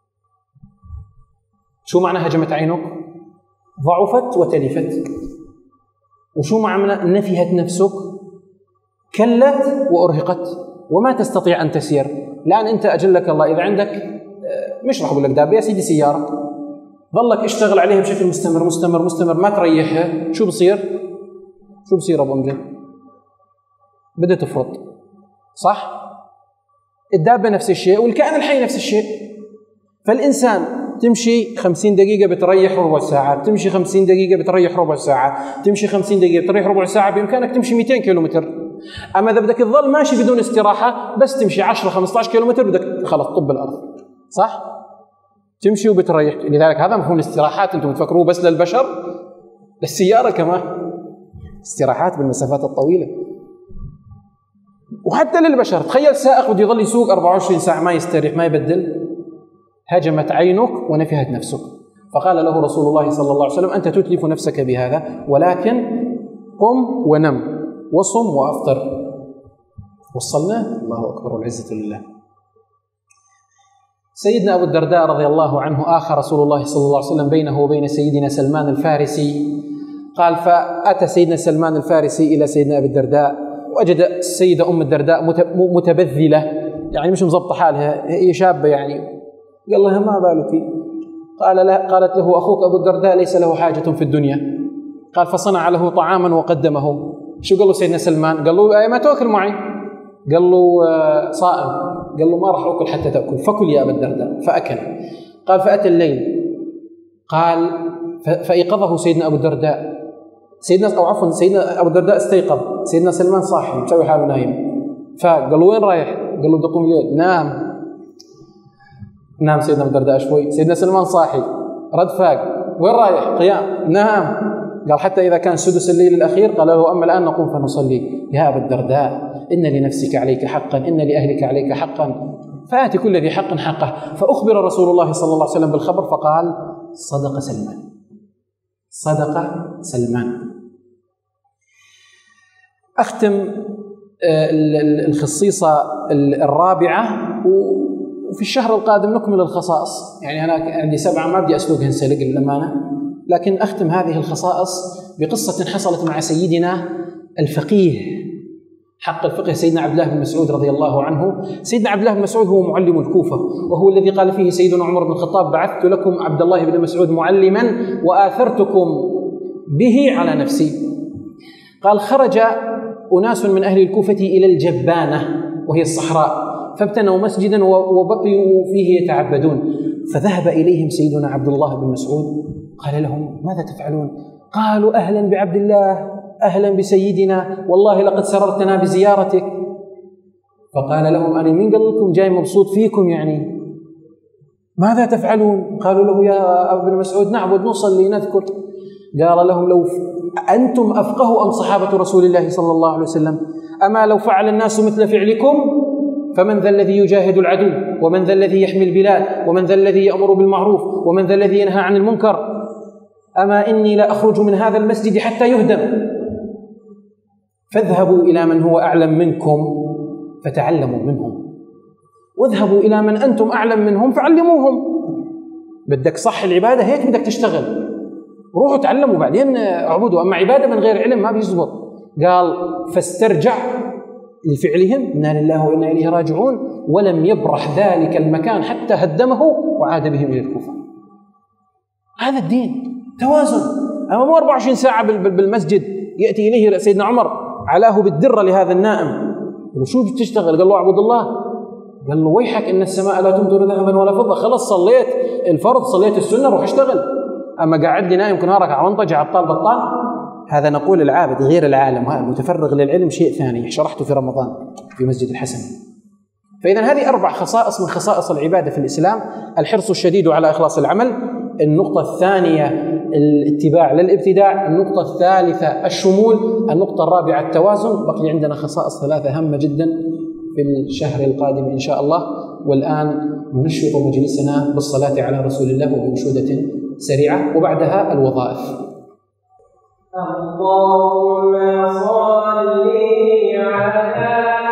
شو معنى هجمت عينك؟ ضعفت وتلفت. وشو معنى نفهت نفسك؟ كلت وأرهقت وما تستطيع أن تسير. لأن أنت أجلك الله إذا عندك، مش راح أقول لك دابة يا سيدي، سيارة ظلك اشتغل عليها بشكل مستمر مستمر مستمر ما تريحها، شو بصير؟ شو بصير أبو أمجد؟ بدها تفرط، صح؟ الدابة نفس الشيء والكائن الحي نفس الشيء. فالإنسان تمشي خمسين دقيقة بتريح ربع ساعة، تمشي خمسين دقيقة بتريح ربع ساعة، تمشي خمسين دقيقة بتريح ربع ساعة، بإمكانك تمشي مئتين كيلومتر. أما إذا بدك تظل ماشي بدون استراحة بس تمشي عشرة خمسة عشر كيلومتر بدك خلص طب الأرض، صح؟ تمشي وبتريح. لذلك هذا مفهوم الاستراحات أنتم بتفكروه بس للبشر، للسيارة كمان استراحات بالمسافات الطويلة، وحتى للبشر. تخيل سائق بده يظل يسوق أربعة وعشرين ساعة ما يستريح ما يبدل. هجمت عينك ونفهت نفسك. فقال له رسول الله صلى الله عليه وسلم: أنت تتلف نفسك بهذا، ولكن قم ونم وصم وأفطر. وصلنا؟ الله أكبر والعزة لله. سيدنا أبو الدرداء رضي الله عنه آخى رسول الله صلى الله عليه وسلم بينه وبين سيدنا سلمان الفارسي. قال: فأتى سيدنا سلمان الفارسي إلى سيدنا أبي الدرداء، وجد السيدة أم الدرداء متبذلة، يعني مش مضبطة حالها، هي شابة يعني. قال لها: ما بالك؟ قال لا. قالت له: أخوك أبو الدرداء ليس له حاجة في الدنيا. قال: فصنع له طعاما وقدمه. شو قال له سيدنا سلمان؟ قال له: ما تأكل معي؟ قال له: صائم. قال له: ما راح أكل حتى تأكل، فكل يا أبا الدرداء. فأكل. قال: فأتى الليل. قال: فأيقظه سيدنا أبو الدرداء. سيدنا أو عفوا سيدنا أبو الدرداء استيقظ، سيدنا سلمان صاحي مسوي حاله نايم. فقال له: وين رايح؟ قال له: بدي أقوم الليل. نام نام سيدنا أبو الدرداء شوي. سيدنا سلمان صاحي، رد فاق: وين رايح؟ قيام. نام. قال: حتى إذا كان سدس الليل الأخير. قال له: أما الآن نقوم فنصلي. يا أبا الدرداء، إن لنفسك عليك حقا، إن لأهلك عليك حقا، فآت كل ذي حق حقه. فأخبر رسول الله صلى الله عليه وسلم بالخبر فقال: صدق سلمان، صدق سلمان. أختم الخصيصة الرابعة، وفي الشهر القادم نكمل الخصائص. يعني أنا عندي سبعة ما بدي أسلوقهن سلق للأمانة، لكن أختم هذه الخصائص بقصة حصلت مع سيدنا الفقيه حق الفقه سيدنا عبد الله بن مسعود رضي الله عنه. سيدنا عبد الله بن مسعود هو معلم الكوفة، وهو الذي قال فيه سيدنا عمر بن الخطاب: بعثت لكم عبد الله بن مسعود معلما وآثرتكم به على نفسي. قال: خرج أناس من أهل الكوفة إلى الجبانة وهي الصحراء، فابتنوا مسجدا وبقيوا فيه يتعبدون. فذهب إليهم سيدنا عبد الله بن مسعود قال لهم: ماذا تفعلون؟ قالوا: أهلا بعبد الله، أهلا بسيدنا، والله لقد سررتنا بزيارتك. فقال لهم: أنا من قال لكم جاي مبسوط فيكم يعني؟ ماذا تفعلون؟ قالوا له: يا ابن مسعود نعبد نصلي نذكر. قال لهم: لو أنتم أفقه أم صحابة رسول الله صلى الله عليه وسلم؟ أما لو فعل الناس مثل فعلكم فمن ذا الذي يجاهد العدو، ومن ذا الذي يحمي البلاد، ومن ذا الذي يأمر بالمعروف، ومن ذا الذي ينهى عن المنكر؟ أما إني لا أخرج من هذا المسجد حتى يهدم. فاذهبوا إلى من هو أعلم منكم فتعلموا منهم، واذهبوا إلى من أنتم أعلم منهم فعلموهم. بدك صح العبادة هيك بدك تشتغل، روحوا تعلموا بعدين اعبدوا. أما عبادة من غير علم ما بيزبط. قال: فاسترجع لفعلهم إنا لله وإنا إليه راجعون، ولم يبرح ذلك المكان حتى هدمه وعاد بهم إلى الكوفة. هذا الدين توازن. أما مو أربعة وعشرين ساعة بالمسجد. يأتي إليه سيدنا عمر علاه بالدرة لهذا النائم، قال له: شو بتشتغل؟ قال له: أعبد الله. قال له: ويحك إن السماء لا تمطر ذهبا ولا فضة. خلص صليت الفرض صليت السنة روح اشتغل. أما قاعد لي نايم كنارك عونطج عطال بطال. هذا نقول العابد غير العالم، هذا متفرغ للعلم شيء ثاني. شرحته في رمضان في مسجد الحسن. فإذا هذه أربع خصائص من خصائص العبادة في الإسلام: الحرص الشديد على إخلاص العمل، النقطة الثانية الاتباع للابتداع، النقطة الثالثة الشمول، النقطة الرابعة التوازن. بقي عندنا خصائص ثلاثة هامة جدا في الشهر القادم إن شاء الله. والآن ننشط مجلسنا بالصلاة على رسول الله وبأنشودة سريعة، وبعدها الوظائف. اللهم صل على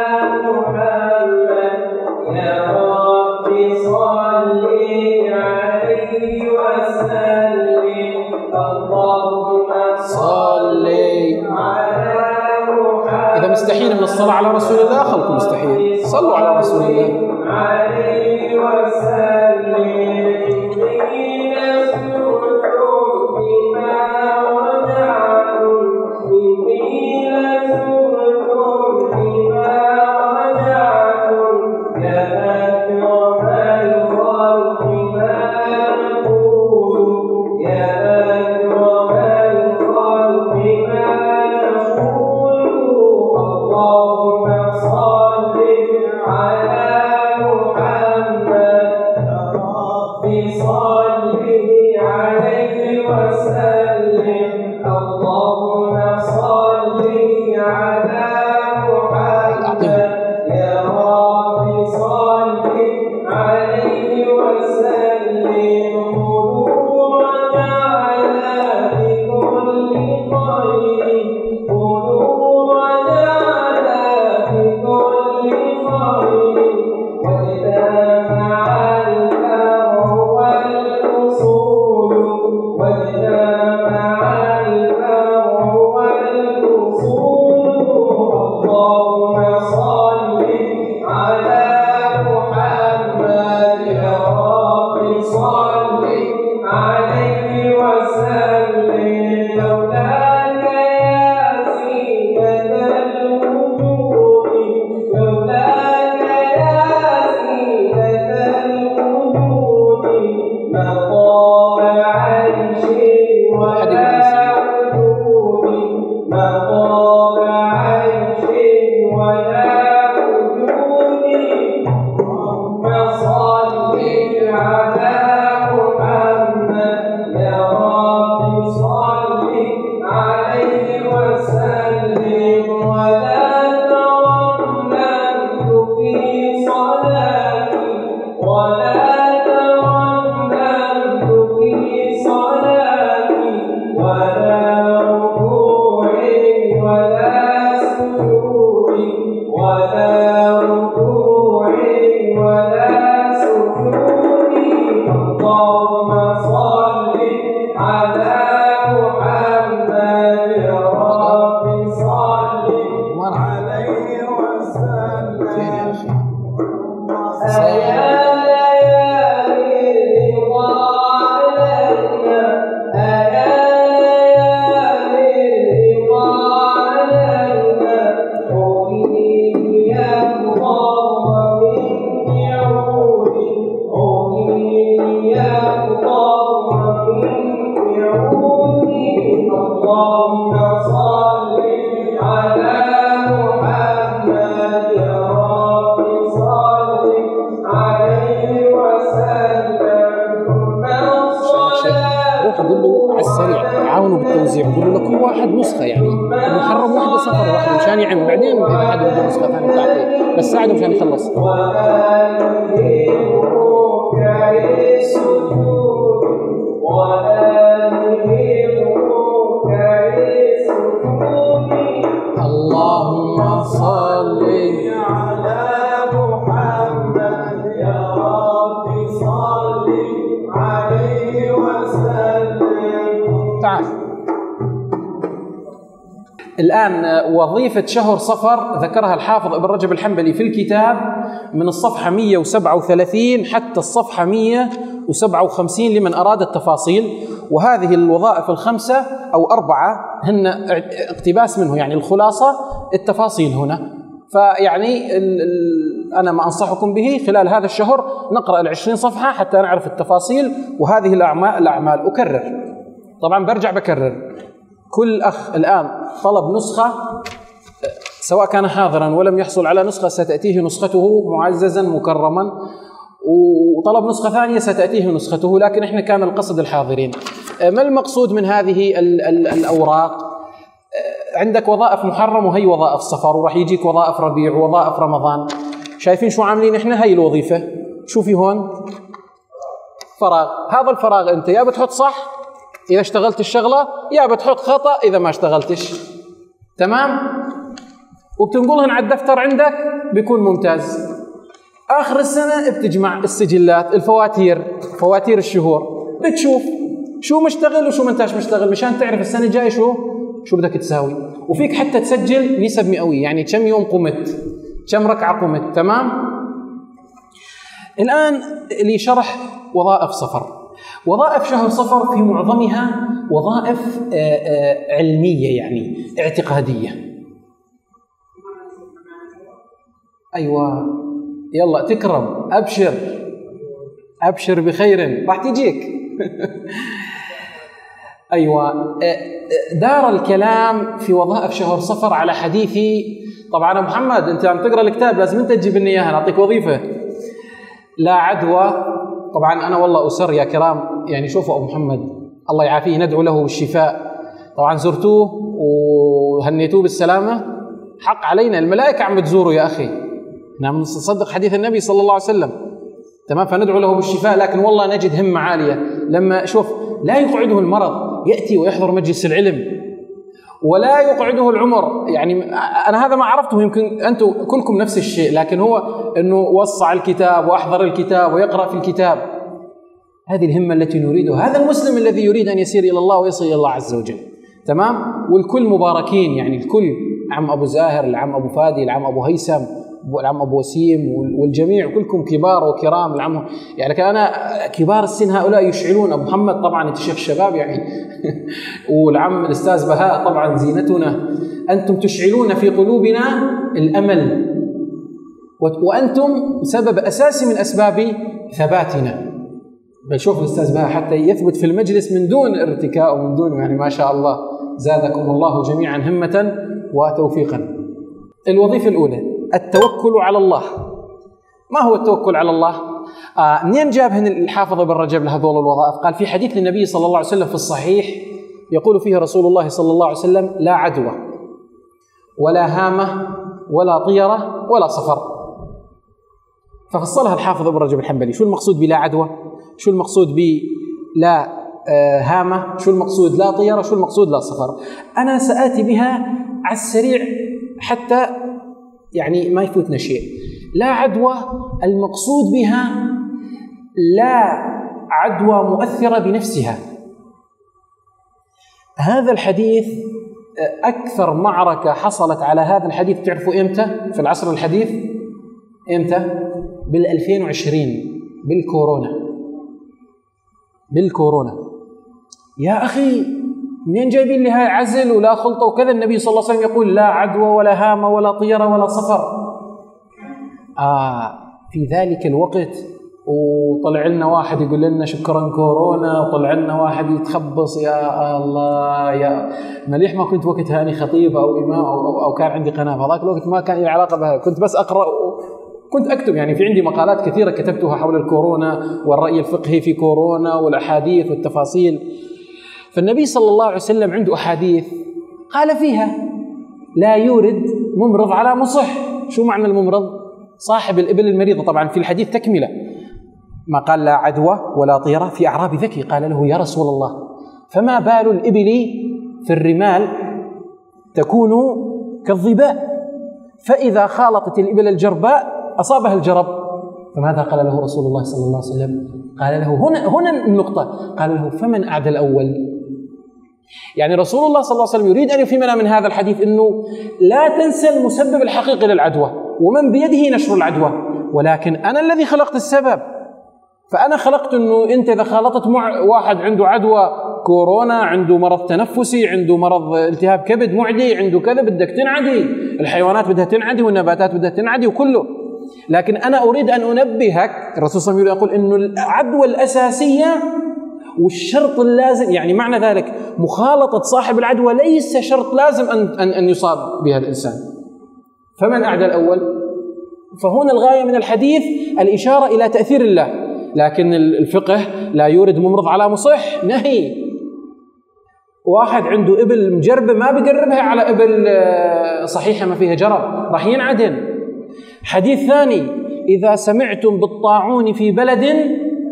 محمد يا رب صل عليه وسلم. اللهم صل على محمد. إذا مستحيل من الصلاة على رسول الله خلكم مستحيل، صلوا على رسول الله عليه وسلم. الآن وظيفة شهر صفر ذكرها الحافظ ابن رجب الحنبلي في الكتاب من الصفحة مئة وسبعة وثلاثين حتى الصفحة مئة وسبعة وخمسين لمن أراد التفاصيل. وهذه الوظائف الخمسة أو أربعة هن اقتباس منه، يعني الخلاصة التفاصيل هنا. فيعني ال ال أنا ما أنصحكم به خلال هذا الشهر نقرأ العشرين صفحة حتى نعرف التفاصيل. وهذه الأعمال, الأعمال أكرر، طبعا برجع بكرر، كل أخ الآن طلب نسخة سواء كان حاضرا ولم يحصل على نسخة ستأتيه نسخته معززا مكرما، وطلب نسخة ثانية ستأتيه نسخته، لكن إحنا كان القصد الحاضرين. ما المقصود من هذه ال ال الأوراق؟ عندك وظائف محرم وهي وظائف صفر، وراح يجيك وظائف ربيع ووظائف رمضان. شايفين شو عاملين إحنا؟ هاي الوظيفة، شوفي هون فراغ، هذا الفراغ أنت يا بتحط صح إذا اشتغلت الشغلة يا بتحط خطأ إذا ما اشتغلتش، تمام؟ وبتنقلهن على الدفتر عندك بيكون ممتاز. آخر السنة بتجمع السجلات، الفواتير، فواتير الشهور، بتشوف شو مشتغل وشو منتاش مشتغل مشان تعرف السنة الجاية شو شو بدك تساوي. وفيك حتى تسجل نسب مئوية، يعني كم يوم قمت، كم ركعة قمت، تمام؟ الآن لي شرح وظائف صفر. وظائف شهر صفر في معظمها وظائف علمية يعني اعتقادية. أيوة يلا تكرم، أبشر أبشر بخير راح تجيك. أيوة دار الكلام في وظائف شهر صفر على حديثي. طبعا أبو محمد أنت عم تقرأ الكتاب لازم أنت تجيب لنا إياها، نعطيك وظيفة. لا عدوى، طبعا أنا والله أسر يا كرام، يعني شوفوا أبو محمد الله يعافيه ندعو له بالشفاء. طبعا زرتوه وهنيتوه بالسلامة، حق علينا الملائكة عم تزوره يا أخي، نعم نصدق حديث النبي صلى الله عليه وسلم، تمام؟ فندعو له بالشفاء. لكن والله نجد همة عالية لما شوف لا يقعده المرض، يأتي ويحضر مجلس العلم، ولا يقعده العمر. يعني أنا هذا ما عرفته، يمكن أنتم كلكم نفس الشيء، لكن هو أنه وصع الكتاب وأحضر الكتاب ويقرأ في الكتاب. هذه الهمة التي نريدها، هذا المسلم الذي يريد أن يسير إلى الله ويصل إلى الله عز وجل، تمام؟ والكل مباركين، يعني الكل، عم أبو زاهر، العم أبو فادي، العم أبو هيثم، العم أبو وسيم، والجميع كلكم كبار وكرام. العم يعني كان كبار السن هؤلاء يشعلون. أبو محمد طبعا أنت شيخ شباب يعني والعم الأستاذ بهاء طبعا زينتنا. أنتم تشعلون في قلوبنا الأمل، وأنتم سبب أساسي من أسباب ثباتنا. بل شوف الأستاذ بهاء حتى يثبت في المجلس من دون ارتكاء ومن دون، يعني ما شاء الله زادكم الله جميعا همة وتوفيقا. الوظيفة الأولى التوكل على الله. ما هو التوكل على الله؟ آه منين جابهن الحافظ ابن رجب لهذول الوظائف؟ قال في حديث للنبي صلى الله عليه وسلم في الصحيح يقول فيه رسول الله صلى الله عليه وسلم: لا عدوى ولا هامة ولا طيرة ولا صفر. ففصلها الحافظ ابن رجب الحنبلي. شو المقصود بلا عدوى؟ شو المقصود بلا آه هامة؟ شو المقصود لا طيرة؟ شو المقصود لا صفر؟ أنا سآتي بها على السريع حتى يعني ما يفوتنا شيء. لا عدوى المقصود بها لا عدوى مؤثرة بنفسها. هذا الحديث أكثر معركة حصلت على هذا الحديث تعرفوا إمتى في العصر الحديث؟ إمتى؟ بالألفين وعشرين، بالكورونا. بالكورونا يا أخي منين جايبين لي هاي عزل ولا خلطة وكذا؟ النبي صلى الله عليه وسلم يقول لا عدوى ولا هامة ولا طيرة ولا صفر. آه في ذلك الوقت وطلع لنا واحد يقول لنا شكرا كورونا، وطلع لنا واحد يتخبص. يا الله يا مليح ما كنت وقتها أنا خطيب أو إمام أو, أو, أو كان عندي قناة. هذاك الوقت ما كان لي علاقة بها، كنت بس أقرأ كنت أكتب. يعني في عندي مقالات كثيرة كتبتها حول الكورونا والرأي الفقهي في كورونا والأحاديث والتفاصيل. فالنبي صلى الله عليه وسلم عنده أحاديث قال فيها لا يورد ممرض على مصح. شو معنى الممرض؟ صاحب الإبل المريضة. طبعا في الحديث تكملة ما قال لا عدوى ولا طيرة. في أعرابي ذكي قال له يا رسول الله فما بال الإبل في الرمال تكون كالظباء، فإذا خالطت الإبل الجرباء أصابها الجرب. فماذا قال له رسول الله صلى الله عليه وسلم؟ قال له هنا هنا النقطة، قال له فمن أعدى الأول؟ يعني رسول الله صلى الله عليه وسلم يريد أن يفهمنا من هذا الحديث أنه لا تنسى المسبب الحقيقي للعدوى، ومن بيده نشر العدوى، ولكن أنا الذي خلقت السبب. فأنا خلقت أنه أنت إذا خالطت مع واحد عنده عدوى كورونا، عنده مرض تنفسي، عنده مرض التهاب كبد معدي، عنده كذا، بدك تنعدي. الحيوانات بدها تنعدي والنباتات بدها تنعدي وكله. لكن أنا أريد أن أنبهك، الرسول صلى الله عليه وسلم يقول أنه العدوى الأساسية والشرط اللازم، يعني معنى ذلك مخالطة صاحب العدوى ليس شرط لازم أن أن أن يصاب بها الإنسان. فمن أعدى الأول؟ فهنا الغاية من الحديث الإشارة إلى تأثير الله. لكن الفقه لا يورد ممرض على مصح، نهي. واحد عنده إبل مجربة ما بيقربها على إبل صحيحة ما فيها جرب، راح ينعدم. حديث ثاني إذا سمعتم بالطاعون في بلد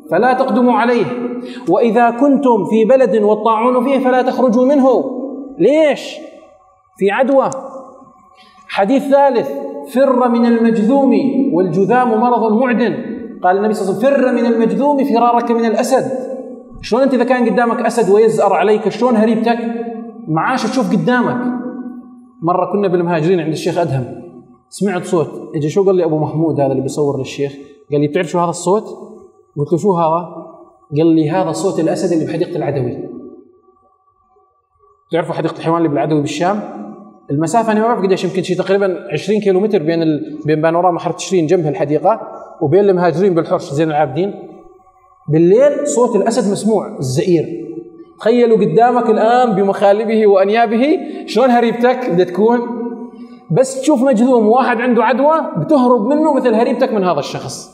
فلا تقدموا عليه، وإذا كنتم في بلد والطاعون فيه فلا تخرجوا منه. ليش؟ في عدوى. حديث ثالث: فر من المجذوم والجذام مرض معدن. قال النبي صلى الله عليه وسلم: فر من المجذوم فرارك من الأسد. شلون أنت إذا كان قدامك أسد ويزأر عليك شلون هريبتك؟ معاش تشوف قدامك. مرة كنا بالمهاجرين عند الشيخ أدهم، سمعت صوت، اجى شو قال لي أبو محمود هذا اللي بيصور للشيخ، قال لي: بتعرف شو هذا الصوت؟ قلت له: شو هذا؟ قال لي: هذا صوت الأسد اللي بحديقة العدوي. تعرفوا حديقة الحيوان اللي بالعدوي بالشام؟ المسافة أنا ما بعرف قديش، يمكن شيء تقريبا عشرين كيلومتر بين ال... بين بانوراما حارة تشرين جنبها الحديقة وبين المهاجرين بالحرش زين العابدين. بالليل صوت الأسد مسموع، الزئير. تخيلوا قدامك الآن بمخالبه وأنيابه، شلون هريبتك بدها تكون؟ بس تشوف مجذوم واحد عنده عدوى بتهرب منه مثل هريبتك من هذا الشخص.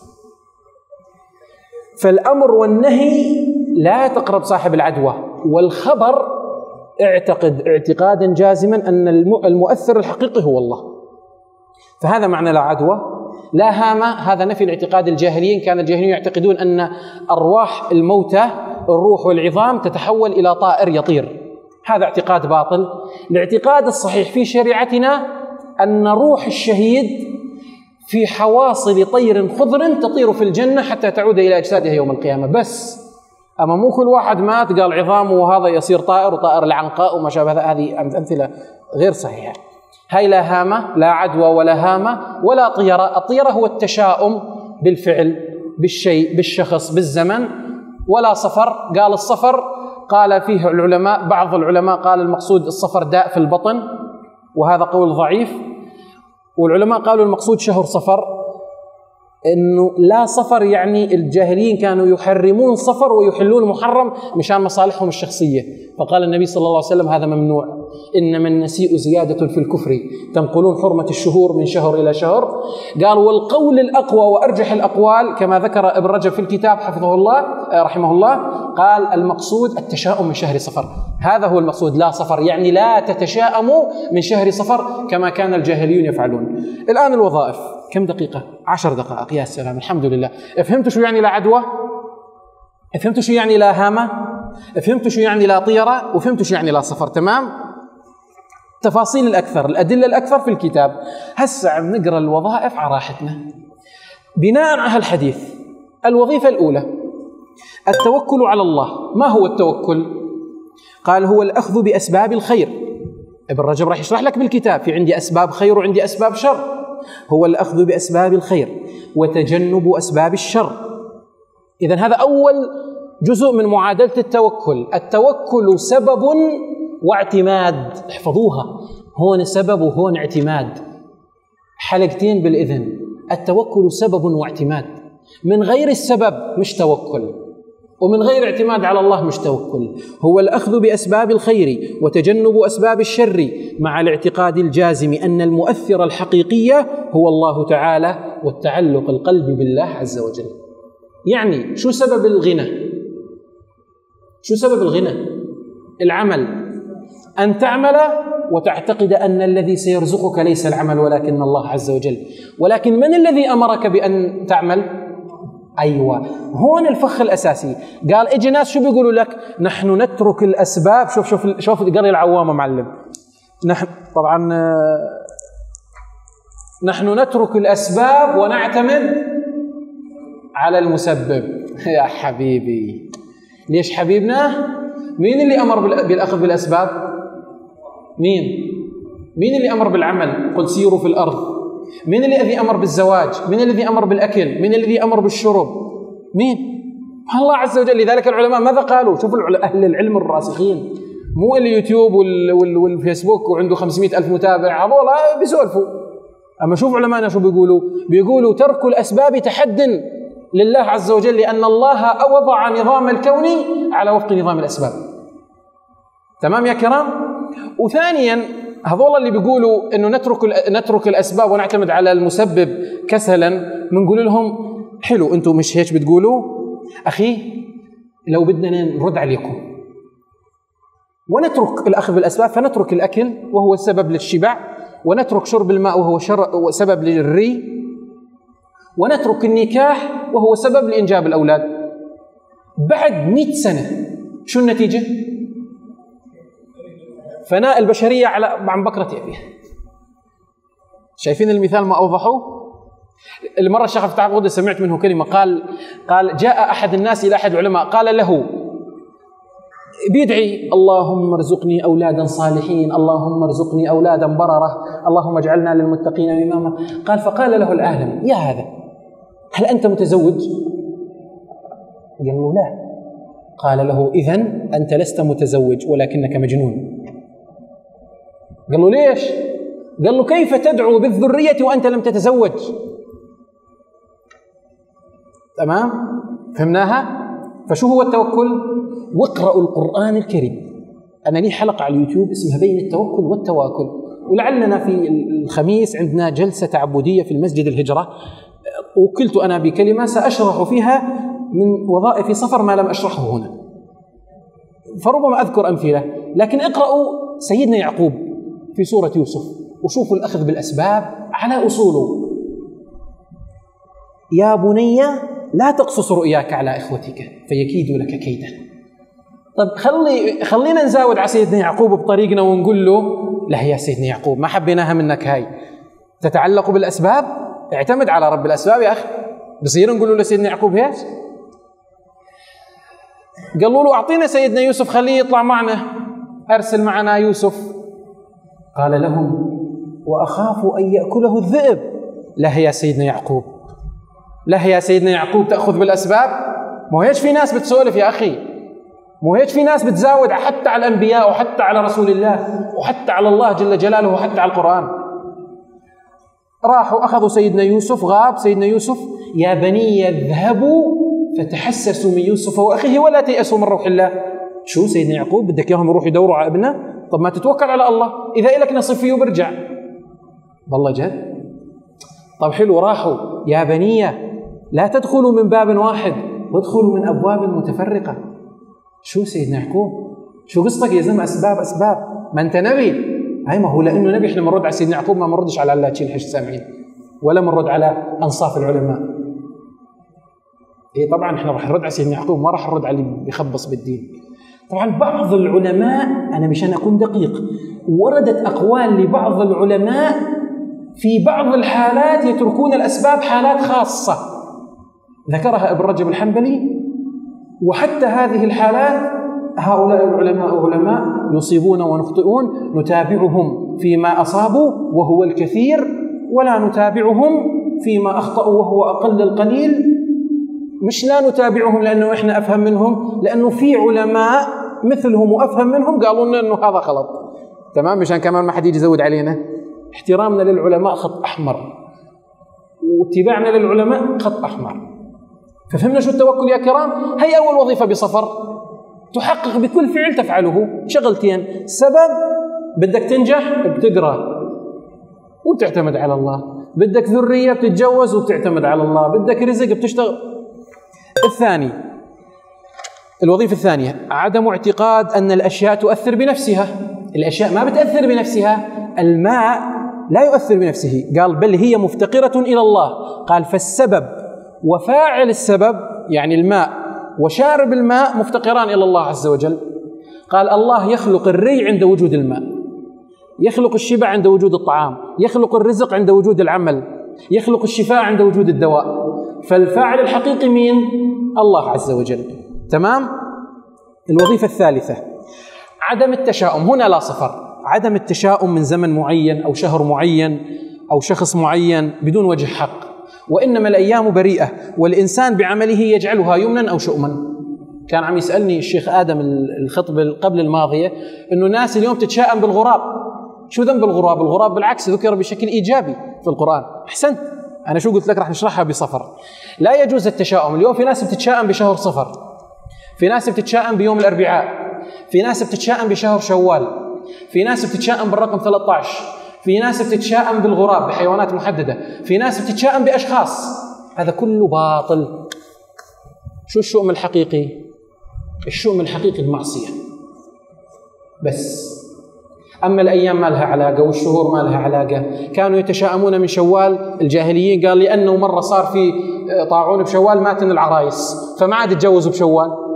فالأمر والنهي لا تقرب صاحب العدوى، والخبر اعتقد اعتقادا جازما أن المؤثر الحقيقي هو الله. فهذا معنى لا عدوى. لا هامة، هذا نفي الاعتقاد الجاهليين. كان الجاهليين يعتقدون أن أرواح الموتى الروح والعظام تتحول إلى طائر يطير. هذا اعتقاد باطل. الاعتقاد الصحيح في شريعتنا أن روح الشهيد في حواصل طير خضر تطير في الجنة حتى تعود إلى أجسادها يوم القيامة بس. أما مو كل واحد مات قال عظامه وهذا يصير طائر، وطائر العنقاء وما شابه، هذه أمثلة غير صحيحة. هاي لا هامة، لا عدوى ولا هامة ولا طيرة. الطيرة هو التشاؤم بالفعل، بالشيء، بالشخص، بالزمن. ولا صفر. قال الصفر قال فيه العلماء، بعض العلماء قال المقصود الصفر داء في البطن، وهذا قول ضعيف. والعلماء قالوا المقصود شهر صفر، انه لا صفر، يعني الجاهليين كانوا يحرمون صفر ويحلون محرم مشان مصالحهم الشخصيه. فقال النبي صلى الله عليه وسلم هذا ممنوع، انما النسيء زياده في الكفر تنقلون حرمه الشهور من شهر الى شهر. قال والقول الاقوى وارجح الاقوال كما ذكر ابن رجب في الكتاب حفظه الله رحمه الله، قال المقصود التشاؤم من شهر صفر. هذا هو المقصود، لا صفر، يعني لا تتشاءموا من شهر صفر كما كان الجاهليون يفعلون. الان الوظائف كم دقيقة؟ عشر دقائق. يا سلام، الحمد لله. فهمتوا شو يعني لا عدوى؟ فهمتوا شو يعني لا هامة؟ فهمتوا شو يعني لا طيرة؟ وفهمتوا شو يعني لا صفر؟ تمام؟ تفاصيل الأكثر، الأدلة الأكثر في الكتاب. هسه عم نقرأ الوظائف على راحتنا بناء على الحديث. الوظيفة الأولى التوكل على الله. ما هو التوكل؟ قال هو الأخذ بأسباب الخير. ابن رجب راح يشرح لك بالكتاب، في عندي أسباب خير وعندي أسباب شر. هو الأخذ بأسباب الخير وتجنب أسباب الشر. إذن هذا أول جزء من معادلة التوكل. التوكل سبب واعتماد، احفظوها، هون سبب وهون اعتماد، حلقتين بالإذن. التوكل سبب واعتماد، من غير السبب مش توكل، ومن غير اعتماد على الله مش توكل. هو الأخذ بأسباب الخير وتجنب أسباب الشر مع الاعتقاد الجازم أن المؤثر الحقيقي هو الله تعالى والتعلق القلبي بالله عز وجل. يعني شو سبب الغنى؟ شو سبب الغنى؟ العمل. أن تعمل وتعتقد أن الذي سيرزقك ليس العمل ولكن الله عز وجل. ولكن من الذي أمرك بأن تعمل؟ أيوة، هون الفخ الأساسي. قال إجي ناس شو بيقولوا لك؟ نحن نترك الأسباب. شوف شوف شوف قري العوامة معلم. نحن طبعا نحن نترك الأسباب ونعتمد على المسبب. يا حبيبي، ليش حبيبنا؟ مين اللي أمر بالأخذ بالأسباب؟ مين؟ مين اللي أمر بالعمل؟ قل سيروا في الأرض. مين الذي أمر بالزواج؟ مين الذي أمر بالأكل؟ مين الذي أمر بالشرب؟ مين؟ الله عز وجل. لذلك العلماء ماذا قالوا؟ شوفوا أهل العلم الراسخين، مو اليوتيوب والفيسبوك وعنده خمسمائة ألف متابع، هذول بيسولفوا. أما شوف علماءنا شو بيقولوا؟ بيقولوا ترك الأسباب تحد لله عز وجل، لأن الله وضع نظام الكون على وفق نظام الأسباب. تمام يا كرام؟ وثانيا هذول اللي بيقولوا انه نترك نترك الاسباب ونعتمد على المسبب كسلا، بنقول لهم حلو، انتم مش هيك بتقولوا؟ اخي لو بدنا نرد عليكم ونترك الاخذ بالاسباب، فنترك الاكل وهو السبب للشبع، ونترك شرب الماء وهو شر سبب للري، ونترك النكاح وهو سبب لانجاب الاولاد. بعد مئة سنة شو النتيجة؟ فناء البشرية على عن بكرة أبيها. شايفين المثال ما أوضحوه؟ المرة الشيخ فتح القدس سمعت منه كلمة، قال قال جاء أحد الناس إلى أحد العلماء قال له بيدعي اللهم ارزقني أولادا صالحين، اللهم ارزقني أولادا بررة، اللهم اجعلنا للمتقين إماما. قال فقال له العالم يا هذا هل أنت متزوج؟ قال له لا. قال له إذن أنت لست متزوج ولكنك مجنون. قال له ليش؟ قال له كيف تدعو بالذرية وأنت لم تتزوج؟ تمام؟ فهمناها؟ فشو هو التوكل؟ واقرأوا القرآن الكريم. أنا لي حلقة على اليوتيوب اسمها بين التوكل والتواكل، ولعلنا في الخميس عندنا جلسة تعبدية في المسجد الهجرة، وكلت أنا بكلمة سأشرح فيها من وظائف صفر ما لم أشرحه هنا، فربما أذكر أمثلة. لكن اقرأوا سيدنا يعقوب في سورة يوسف وشوفوا الأخذ بالأسباب على أصوله. يا بني لا تقصص رؤياك على إخوتك فيكيدوا لك كيدا. طب خلي خلينا نزاود على سيدنا يعقوب بطريقنا ونقول له لا يا سيدنا يعقوب ما حبيناها منك، هاي تتعلق بالأسباب، اعتمد على رب الأسباب يا أخي. بصير نقول له لسيدنا يعقوب هيك؟ قالوا له أعطينا سيدنا يوسف خليه يطلع معنا، أرسل معنا يوسف. قال لهم وأخاف أن يأكله الذئب. لا يا سيدنا يعقوب، لا يا سيدنا يعقوب تأخذ بالأسباب. مو هيك في ناس بتسولف يا أخي، مو هيك في ناس بتزاود حتى على الأنبياء وحتى على رسول الله وحتى على الله جل جلاله وحتى على القرآن. راحوا أخذوا سيدنا يوسف، غاب سيدنا يوسف. يا بني اذهبوا فتحسسوا من يوسف وأخيه ولا تيأسوا من روح الله. شو سيدنا يعقوب بدك إياهم يروحوا يدوروا على ابنه؟ طب ما تتوكل على الله، إذا إلك نصيب فيه وبرجع. والله جد. طب حلو، راحوا يا بني لا تدخلوا من باب واحد وادخلوا من أبواب متفرقة. شو سيدنا يعقوب شو قصتك يا زلمة؟ أسباب أسباب، ما أنت نبي. هاي ما هو لأنه نبي إحنا بنرد على سيدنا يعقوب، ما بنردش على اللاتين حش سامعين ولا بنرد على أنصاف العلماء. إيه طبعا إحنا راح نرد على سيدنا يعقوب، ما راح نرد على اللي بيخبص بالدين. طبعا بعض العلماء، أنا مشان أكون دقيق، وردت أقوال لبعض العلماء في بعض الحالات يتركون الأسباب حالات خاصة ذكرها ابن رجب الحنبلي، وحتى هذه الحالات هؤلاء العلماء علماء يصيبون ونخطئون، نتابعهم فيما أصابوا وهو الكثير ولا نتابعهم فيما أخطأوا وهو أقل القليل. مش لا نتابعهم لأنه إحنا أفهم منهم، لأنه في علماء مثلهم وأفهم منهم قالوا لنا أنه هذا غلط. تمام؟ مشان كمان ما حد يجي يزود علينا. احترامنا للعلماء خط أحمر، واتباعنا للعلماء خط أحمر. ففهمنا شو التوكل يا كرام؟ هي أول وظيفة بصفر تحقق بكل فعل تفعله شغلتين: سبب بدك تنجح بتقرأ وبتعتمد على الله، بدك ذرية بتتجوز وبتعتمد على الله، بدك رزق بتشتغل. الثاني، الوظيفة الثانية عدم اعتقاد أن الأشياء تؤثر بنفسها. الأشياء ما بتأثر بنفسها. الماء لا يؤثر بنفسه، قال بل هي مفتقرة إلى الله. قال فالسبب وفاعل السبب يعني الماء وشارب الماء مفتقران إلى الله عز وجل. قال الله يخلق الري عند وجود الماء، يخلق الشبع عند وجود الطعام، يخلق الرزق عند وجود العمل، يخلق الشفاء عند وجود الدواء. فالفاعل الحقيقي مين؟ الله عز وجل. تمام؟ الوظيفة الثالثة عدم التشاؤم. هنا لا صفر، عدم التشاؤم من زمن معين أو شهر معين أو شخص معين بدون وجه حق. وإنما الأيام بريئة والإنسان بعمله يجعلها يمنا أو شؤما. كان عم يسألني الشيخ آدم الخطبة قبل الماضية إنه الناس اليوم تتشائم بالغراب. شو ذنب الغراب؟ الغراب بالعكس ذكر بشكل إيجابي في القرآن. أحسنت، أنا شو قلت لك راح نشرحها بصفر. لا يجوز التشاؤم. اليوم في ناس بتتشائم بشهر صفر، في ناس بتتشائم بيوم الأربعاء، في ناس بتتشائم بشهر شوال، في ناس بتتشائم بالرقم ثلاثة عشر، في ناس بتتشائم بالغراب بحيوانات محددة، في ناس بتتشائم بأشخاص. هذا كله باطل. شو الشؤم الحقيقي؟ الشؤم الحقيقي المعصية بس. أما الأيام ما لها علاقة والشهور ما لها علاقة. كانوا يتشائمون من شوال، الجاهليين قال لأنه مرة صار في طاعون بشوال ماتن العرايس فما عاد يتجوزوا بشوال.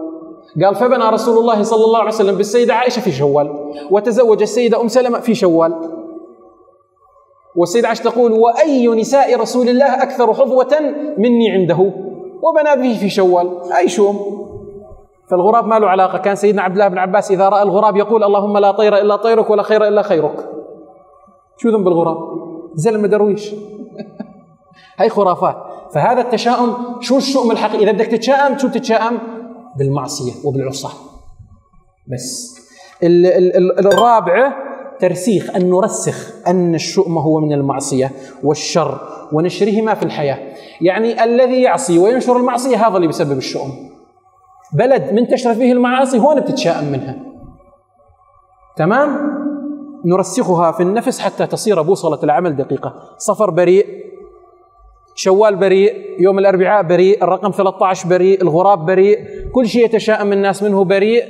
قال فبنى رسول الله صلى الله عليه وسلم بالسيدة عائشة في شوال، وتزوج السيدة أم سلمة في شوال. والسيدة عائشة تقول وأي نساء رسول الله أكثر حظوة مني عنده، وبنى به في شوال أي شوم. فالغراب ما له علاقة. كان سيدنا عبد الله بن عباس إذا رأى الغراب يقول اللهم لا طير إلا طيرك ولا خير إلا خيرك. شو ذنب الغراب؟ زلمة درويش. هاي خرافات. فهذا التشاؤم شو الشؤم الحقيقي؟ إذا بدك تتشائم شو تتشائم؟ بالمعصية وبالعصاة بس. ال ال ال الرابعة ترسيخ، أن نرسخ أن الشؤم هو من المعصية والشر ونشرهما في الحياة. يعني الذي يعصي وينشر المعصية هذا اللي بيسبب الشؤم. بلد منتشرة فيه المعاصي هون بتتشائم منها. تمام؟ نرسخها في النفس حتى تصير بوصلة العمل دقيقة. صفر بريء، شوال بريء، يوم الأربعاء بريء، الرقم ثلاثة عشر بريء، الغراب بريء، كل شيء يتشائم الناس منه بريء.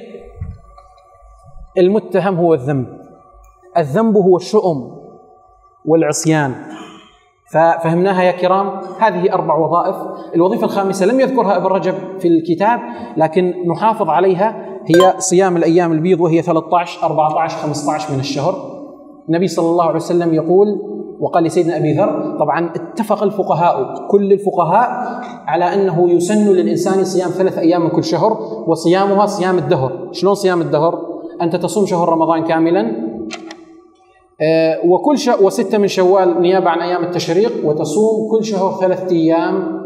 المتهم هو الذنب، الذنب هو الشؤم والعصيان. ففهمناها يا كرام. هذه أربع وظائف. الوظيفة الخامسة لم يذكرها ابن رجب في الكتاب لكن نحافظ عليها، هي صيام الأيام البيض، وهي ثلاثة عشر أربعة عشر خمسة عشر من الشهر. النبي صلى الله عليه وسلم يقول، وقال لسيدنا أبي ذر، طبعا اتفق الفقهاء كل الفقهاء على أنه يسن للإنسان صيام ثلاث أيام من كل شهر، وصيامها صيام الدهر. شلون صيام الدهر؟ أنت تصوم شهر رمضان كاملا، آه وكل ش... وستة من شوال نيابة عن أيام التشريق، وتصوم كل شهر ثلاثة أيام،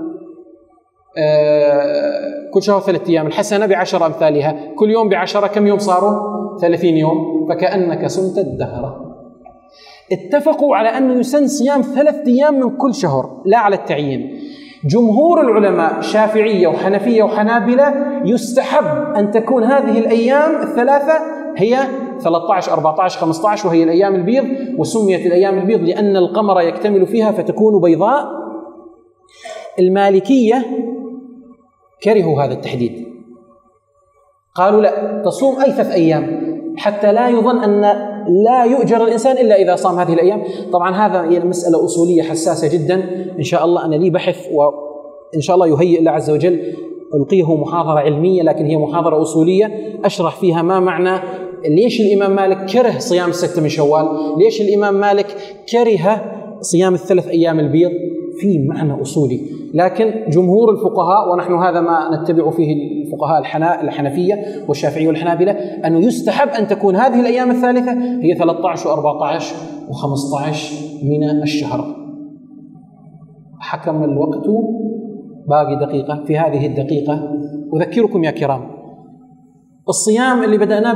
آه كل شهر ثلاثة أيام، الحسنة بعشر أمثالها، كل يوم بعشرة، كم يوم صاروا؟ ثلاثين يوم، فكأنك صمت الدهر. اتفقوا على أنه يسن صيام ثلاثة أيام من كل شهر، لا على التعيين. جمهور العلماء شافعية وحنفية وحنابلة يستحب أن تكون هذه الأيام الثلاثة هي ثلاثة عشر أربعة عشر خمسة عشر، وهي الأيام البيض، وسميت الأيام البيض لأن القمر يكتمل فيها فتكون بيضاء. المالكية كرهوا هذا التحديد، قالوا لا، تصوم أي ثلاث أيام حتى لا يظن أن لا يؤجر الإنسان إلا إذا صام هذه الأيام. طبعا هذا هي المسألة أصولية حساسة جدا. إن شاء الله أنا لي بحث، وإن شاء الله يهيئ الله عز وجل ألقيه محاضرة علمية، لكن هي محاضرة أصولية أشرح فيها ما معنى ليش الإمام مالك كره صيام الستة من شوال، ليش الإمام مالك كره صيام الثلاث أيام البيض، في معنى أصولي. لكن جمهور الفقهاء، ونحن هذا ما نتبع فيه الفقهاء الحنفية والشافعية والحنابلة، أنه يستحب أن تكون هذه الأيام الثالثة هي ثلاثة عشر وأربعة عشر وخمسة عشر من الشهر. حكم الوقت، باقي دقيقة. في هذه الدقيقة أذكركم يا كرام، الصيام اللي بدأناه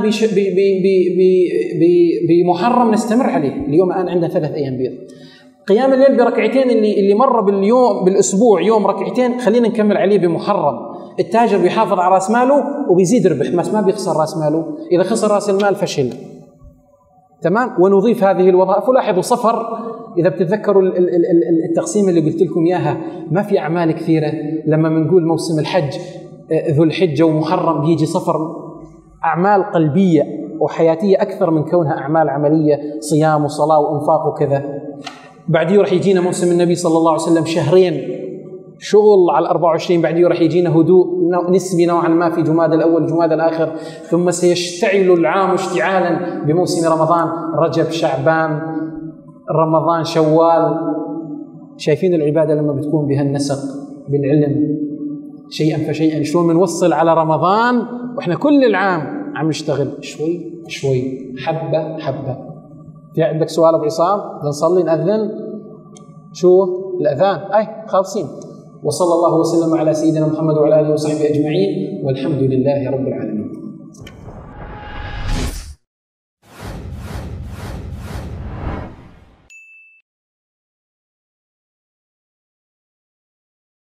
بمحرم نستمر عليه. اليوم الآن عندنا ثلاث أيام بيض. قيام الليل بركعتين اللي اللي مر باليوم بالاسبوع يوم ركعتين، خلينا نكمل عليه بمحرم. التاجر بيحافظ على راس ماله وبيزيد ربح، بس ما بيخسر راس ماله. اذا خسر راس المال فشل. تمام. ونضيف هذه الوظائف. ولاحظوا صفر، اذا بتتذكروا التقسيم اللي قلت لكم اياها، ما في اعمال كثيره. لما بنقول موسم الحج ذو الحجه ومحرم بيجي صفر، اعمال قلبيه وحياتيه اكثر من كونها اعمال عمليه، صيام وصلاه وانفاق وكذا. بعديه راح يجينا موسم النبي صلى الله عليه وسلم، شهرين شغل على الأربعة وعشرين، بعديه راح يجينا هدوء نسبي نوعا ما في جماد الأول جماد الآخر، ثم سيشتعل العام اشتعالا بموسم رمضان، رجب شعبان رمضان شوال. شايفين العبادة لما بتكون بها النسق بالعلم شيئا فشيئا، شلون بنوصل على رمضان واحنا كل العام عم نشتغل شوي شوي حبة حبة. في عندك سؤال ابو عصام؟ بدنا نصلي نأذن؟ شو الأذان؟ أي خالصين. وصلى الله وسلم على سيدنا محمد وعلى آله وصحبه أجمعين، والحمد لله رب العالمين.